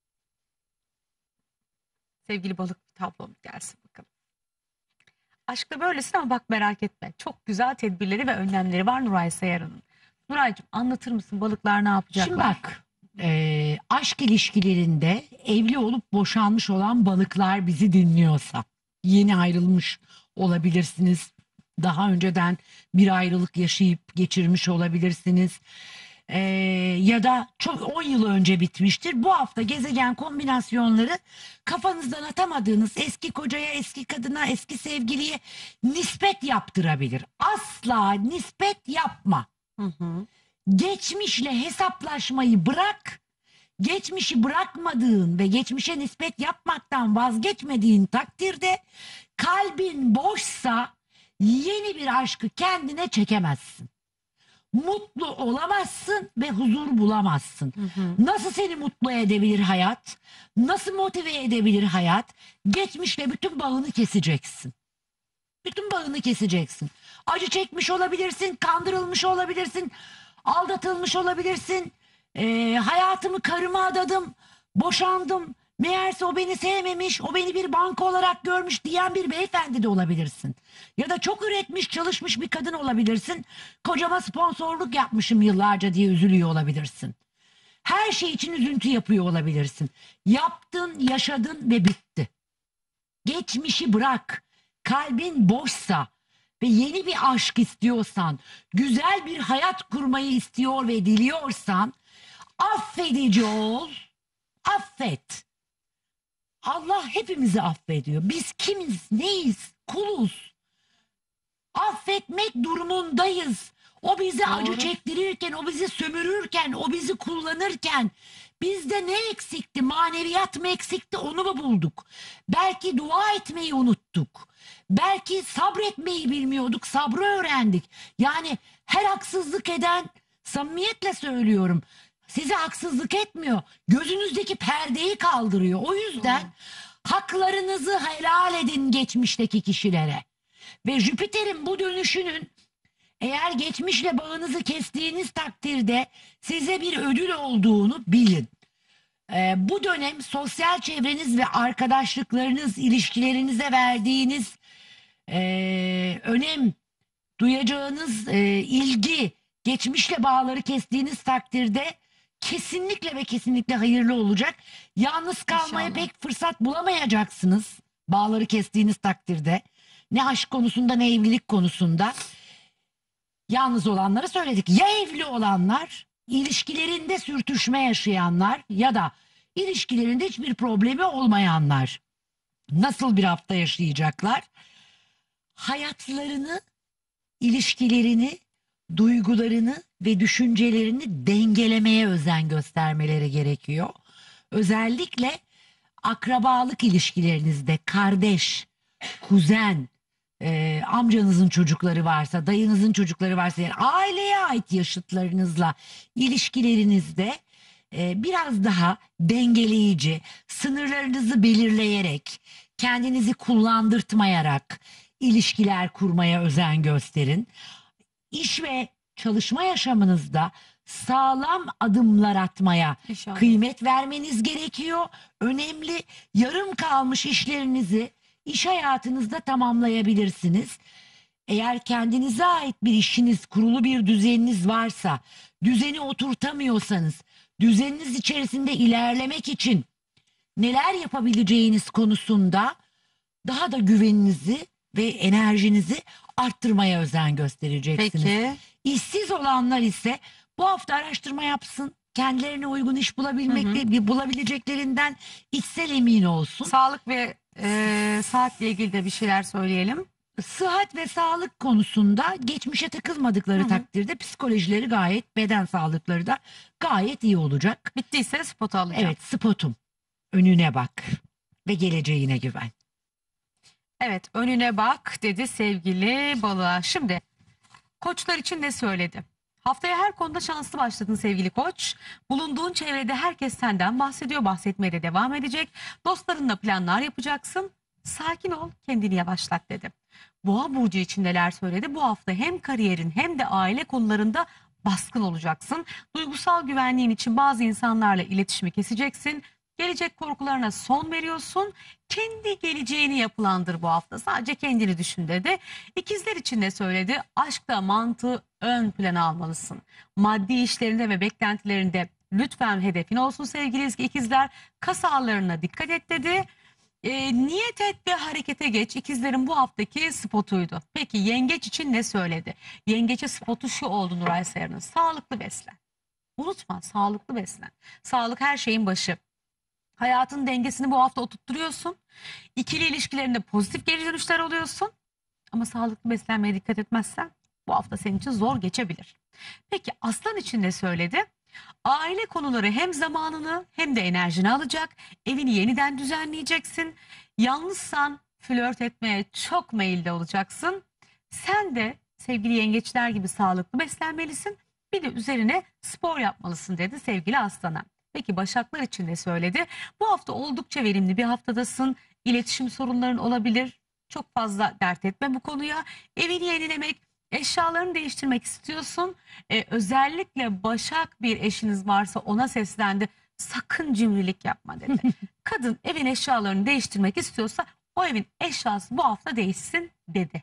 Sevgili balık tablom gelsin bakalım. Aşkta böylesin ama bak merak etme. Çok güzel tedbirleri ve önlemleri var Nuray Sayarı'nın. Nuraycığım anlatır mısın balıklar ne yapacaklar? Şimdi bak, aşk ilişkilerinde evli olup boşanmış olan balıklar bizi dinliyorsa, yeni ayrılmış olabilirsiniz, daha önceden bir ayrılık yaşayıp geçirmiş olabilirsiniz, ya da çok 10 yıl önce bitmiştir. Bu hafta gezegen kombinasyonları kafanızdan atamadığınız eski kocaya, eski kadına, eski sevgiliye nispet yaptırabilir. Asla nispet yapma. Geçmişle hesaplaşmayı bırak. Geçmişi bırakmadığın ve geçmişe nispet yapmaktan vazgeçmediğin takdirde kalbin boşsa yeni bir aşkı kendine çekemezsin. Mutlu olamazsın ve huzur bulamazsın. Nasıl seni mutlu edebilir hayat? Nasıl motive edebilir hayat? Geçmişle bütün bağını keseceksin. Bütün bağını keseceksin. Acı çekmiş olabilirsin, kandırılmış olabilirsin, aldatılmış olabilirsin. Hayatımı karıma adadım, boşandım. Meğerse o beni sevmemiş, o beni bir banka olarak görmüş diyen bir beyefendi de olabilirsin. Ya da çok üretmiş, çalışmış bir kadın olabilirsin. Kocama sponsorluk yapmışım yıllarca diye üzülüyor olabilirsin. Her şey için üzüntü yapıyor olabilirsin. Yaptın, yaşadın ve bitti. Geçmişi bırak. Kalbin boşsa ve yeni bir aşk istiyorsan, güzel bir hayat kurmayı istiyor ve diliyorsan, affedici ol, affet. Allah hepimizi affediyor. Biz kimiz, neyiz, kuluz. Affetmek durumundayız. O bize acı Doğru. çektirirken, o bizi sömürürken, o bizi kullanırken bizde ne eksikti? Maneviyat mı eksikti? Onu mu bulduk? Belki dua etmeyi unuttuk. Belki sabretmeyi bilmiyorduk. Sabrı öğrendik. Yani her haksızlık eden, samimiyetle söylüyorum, size haksızlık etmiyor. Gözünüzdeki perdeyi kaldırıyor. O yüzden haklarınızı helal edin geçmişteki kişilere. Ve Jüpiter'in bu dönüşünün, eğer geçmişle bağınızı kestiğiniz takdirde, size bir ödül olduğunu bilin. Bu dönem sosyal çevreniz ve arkadaşlıklarınız, ilişkilerinize verdiğiniz önem, duyacağınız ilgi, geçmişle bağları kestiğiniz takdirde kesinlikle ve kesinlikle hayırlı olacak. Yalnız kalmaya İnşallah. pek fırsat bulamayacaksınız bağları kestiğiniz takdirde. Ne aşk konusunda ne evlilik konusunda. Yalnız olanları söyledik. Ya evli olanlar, ilişkilerinde sürtüşme yaşayanlar ya da ilişkilerinde hiçbir problemi olmayanlar nasıl bir hafta yaşayacaklar? Hayatlarını, ilişkilerini, duygularını ve düşüncelerini dengelemeye özen göstermeleri gerekiyor. Özellikle akrabalık ilişkilerinizde, kardeş, kuzen, amcanızın çocukları varsa, dayınızın çocukları varsa, yani aileye ait yaşıtlarınızla ilişkilerinizde biraz daha dengeleyici, sınırlarınızı belirleyerek, kendinizi kullandırtmayarak ilişkiler kurmaya özen gösterin. İş ve çalışma yaşamınızda sağlam adımlar atmaya İnşallah. kıymet vermeniz gerekiyor. Önemli, yarım kalmış işlerinizi iş hayatınızda tamamlayabilirsiniz. Eğer kendinize ait bir işiniz, kurulu bir düzeniniz varsa, düzeni oturtamıyorsanız, düzeniniz içerisinde ilerlemek için neler yapabileceğiniz konusunda daha da güveninizi ve enerjinizi arttırmaya özen göstereceksiniz. Peki. İşsiz olanlar ise bu hafta araştırma yapsın. Kendilerine uygun iş bulabileceklerinden içsel emin olsun. Sağlık ve saatle ilgili de bir şeyler söyleyelim. Sıhhat ve sağlık konusunda geçmişe takılmadıkları takdirde psikolojileri gayet, beden sağlıkları da gayet iyi olacak. Bittiyse spot alacağım. Evet, spotum. Önüne bak ve geleceğine güven. Evet, önüne bak dedi sevgili balığa. Şimdi koçlar için ne söyledi? Haftaya her konuda şanslı başladın sevgili koç. Bulunduğun çevrede herkes senden bahsediyor. Bahsetmeye de devam edecek. Dostlarınla planlar yapacaksın. Sakin ol, kendini yavaşlat dedi. Boğa burcu için neler söyledi? Bu hafta hem kariyerin hem de aile konularında baskın olacaksın. Duygusal güvenliğin için bazı insanlarla iletişimi keseceksin. Gelecek korkularına son veriyorsun. Kendi geleceğini yapılandır bu hafta. Sadece kendini düşün dedi. İkizler için ne söyledi? Aşkta mantığı ön plana almalısın. Maddi işlerinde ve beklentilerinde lütfen hedefin olsun sevgili ikizler. Kas ağlarına dikkat et dedi. Niyet et ve harekete geç. İkizlerin bu haftaki spotuydu. Peki yengeç için ne söyledi? Yengeçe spotu şu oldu Nuray Sayar'ın. Sağlıklı beslen. Unutma, sağlıklı beslen. Sağlık her şeyin başı. Hayatın dengesini bu hafta oturtturuyorsun. İkili ilişkilerinde pozitif geri dönüşler oluyorsun. Ama sağlıklı beslenmeye dikkat etmezsen bu hafta senin için zor geçebilir. Peki aslan için ne söyledi? Aile konuları hem zamanını hem de enerjini alacak. Evini yeniden düzenleyeceksin. Yalnızsan flört etmeye çok meyilli olacaksın. Sen de sevgili yengeçler gibi sağlıklı beslenmelisin. Bir de üzerine spor yapmalısın dedi sevgili aslana. Peki başaklar için ne söyledi? Bu hafta oldukça verimli bir haftadasın. İletişim sorunların olabilir. Çok fazla dert etme bu konuya. Evini yenilemek, eşyalarını değiştirmek istiyorsun. Özellikle başak bir eşiniz varsa ona seslendi. Sakın cimrilik yapma dedi. Kadın evin eşyalarını değiştirmek istiyorsa o evin eşyası bu hafta değişsin dedi.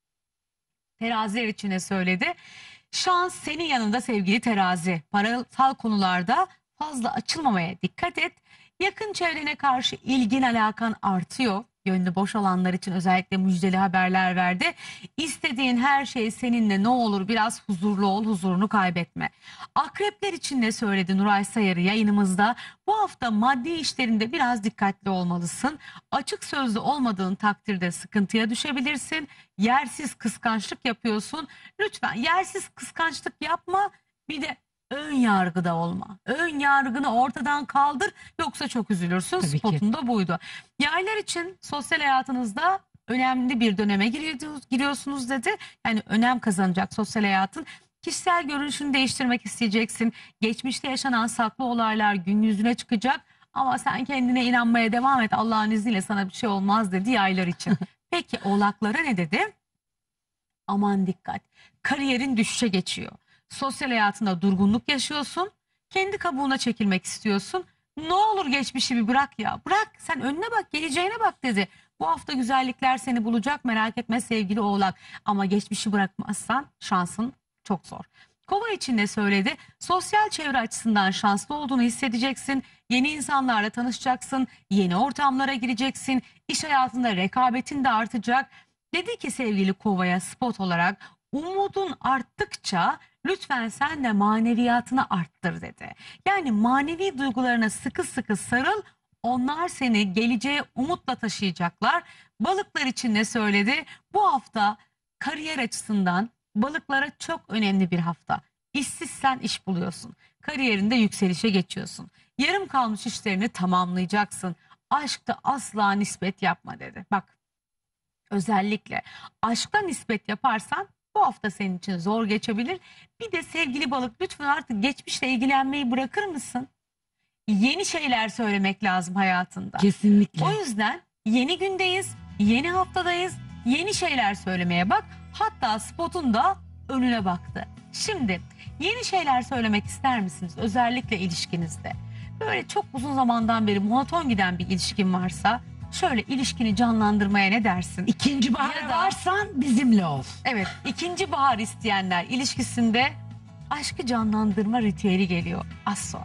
Teraziler için ne söyledi? Şans senin yanında sevgili terazi. Parasal konularda fazla açılmamaya dikkat et. Yakın çevrene karşı ilgin alakan artıyor. Gönlü boş olanlar için özellikle müjdeli haberler verdi. İstediğin her şey seninle, ne olur biraz huzurlu ol, huzurunu kaybetme. Akrepler için de söyledi Nuray Sayarı yayınımızda. Bu hafta maddi işlerinde biraz dikkatli olmalısın. Açık sözlü olmadığın takdirde sıkıntıya düşebilirsin. Yersiz kıskançlık yapıyorsun. Lütfen yersiz kıskançlık yapma. Bir de ön yargıda olma. Ön yargını ortadan kaldır, yoksa çok üzülürsün. Tabii ki. Spotunda buydu. Yaylar için sosyal hayatınızda önemli bir döneme giriyorsunuz dedi. Yani önem kazanacak sosyal hayatın. Kişisel görünüşünü değiştirmek isteyeceksin. Geçmişte yaşanan saklı olaylar gün yüzüne çıkacak. Ama sen kendine inanmaya devam et. Allah'ın izniyle sana bir şey olmaz dedi yaylar için. Peki oğlaklara ne dedi? Aman dikkat. Kariyerin düşüşe geçiyor. Sosyal hayatında durgunluk yaşıyorsun. Kendi kabuğuna çekilmek istiyorsun. Ne olur geçmişi bir bırak ya. Bırak, sen önüne bak, geleceğine bak dedi. Bu hafta güzellikler seni bulacak, merak etme sevgili oğlak. Ama geçmişi bırakmazsan şansın çok zor. Kova için de söyledi. Sosyal çevre açısından şanslı olduğunu hissedeceksin. Yeni insanlarla tanışacaksın. Yeni ortamlara gireceksin. İş hayatında rekabetin de artacak. Dedi ki sevgili Kova'ya spot olarak, umudun arttıkça lütfen sen de maneviyatını arttır dedi. Yani manevi duygularına sıkı sıkı sarıl. Onlar seni geleceğe umutla taşıyacaklar. Balıklar için ne söyledi? Bu hafta kariyer açısından balıklara çok önemli bir hafta. İşsizsen iş buluyorsun. Kariyerinde yükselişe geçiyorsun. Yarım kalmış işlerini tamamlayacaksın. Aşkta asla nispet yapma dedi. Bak, özellikle aşkta nispet yaparsan bu hafta senin için zor geçebilir. Bir de sevgili balık, lütfen artık geçmişle ilgilenmeyi bırakır mısın? Yeni şeyler söylemek lazım hayatında. Kesinlikle. O yüzden yeni gündeyiz, yeni haftadayız, yeni şeyler söylemeye bak. Hatta spotun da önüne baktı. Şimdi yeni şeyler söylemek ister misiniz? Özellikle ilişkinizde. Böyle çok uzun zamandan beri monoton giden bir ilişkin varsa şöyle ilişkini canlandırmaya ne dersin? İkinci bahar Ya da- varsan bizimle ol. Evet, ikinci bahar isteyenler ilişkisinde aşkı canlandırma ritüeli geliyor az sonra.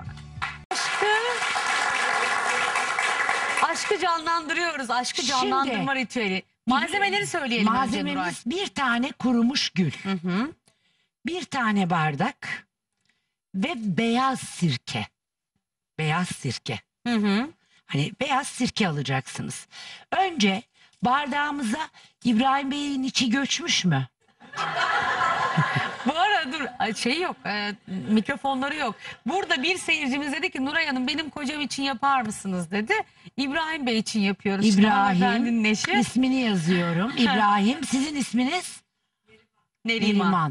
Aşkı canlandırıyoruz. Aşkı Şimdi- canlandırma ritüeli. Malzemeleri söyleyelim önce Nuray. Malzememiz bir tane kurumuş gül. Hı hı. Bir tane bardak ve beyaz sirke. Beyaz sirke. Hı hı. Hani beyaz sirke alacaksınız. Önce bardağımıza İbrahim Bey'in içi göçmüş mü? Bu ara dur, şey yok, mikrofonları yok. Burada bir seyircimiz dedi ki Nuray Hanım benim kocam için yapar mısınız dedi. İbrahim Bey için yapıyoruz. Şimdi İbrahim. hanımefendinin eşi İsmini yazıyorum. İbrahim. Sizin isminiz? Neriman.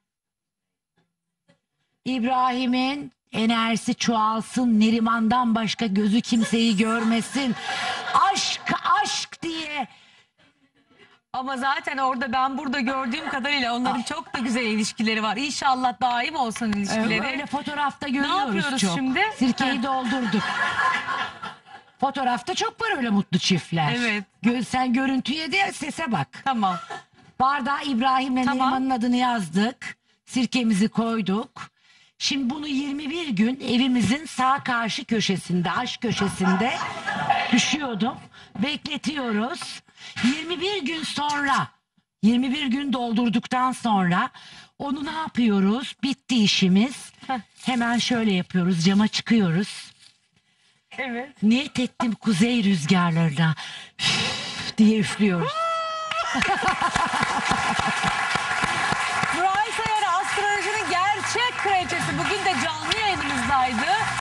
İbrahim'in enerjisi çoğalsın. Neriman'dan başka gözü kimseyi görmesin. Aşk aşk diye. Ama zaten orada ben burada gördüğüm kadarıyla onların çok da güzel ilişkileri var. İnşallah daim olsun ilişkileri. Öyle fotoğrafta görüyoruz yapıyoruz çok. şimdi? Sirkeyi doldurduk. Fotoğrafta çok var öyle mutlu çiftler. Evet. Sen görüntüye değil sese bak. Tamam. Bardağa İbrahim'le Tamam. Neriman'ın adını yazdık. Sirkemizi koyduk. Şimdi bunu 21 gün evimizin sağ karşı köşesinde, aş köşesinde düşüyordum. Bekletiyoruz. 21 gün sonra, 21 gün doldurduktan sonra onu ne yapıyoruz? Bitti işimiz. Heh. Hemen şöyle yapıyoruz. Cama çıkıyoruz. Evet. Niyet ettim kuzey rüzgarlarına üf diye üflüyoruz. Nuray Sayarı astrolojinin gerçek kraliçesi bugün de canlı yayınımızdaydı.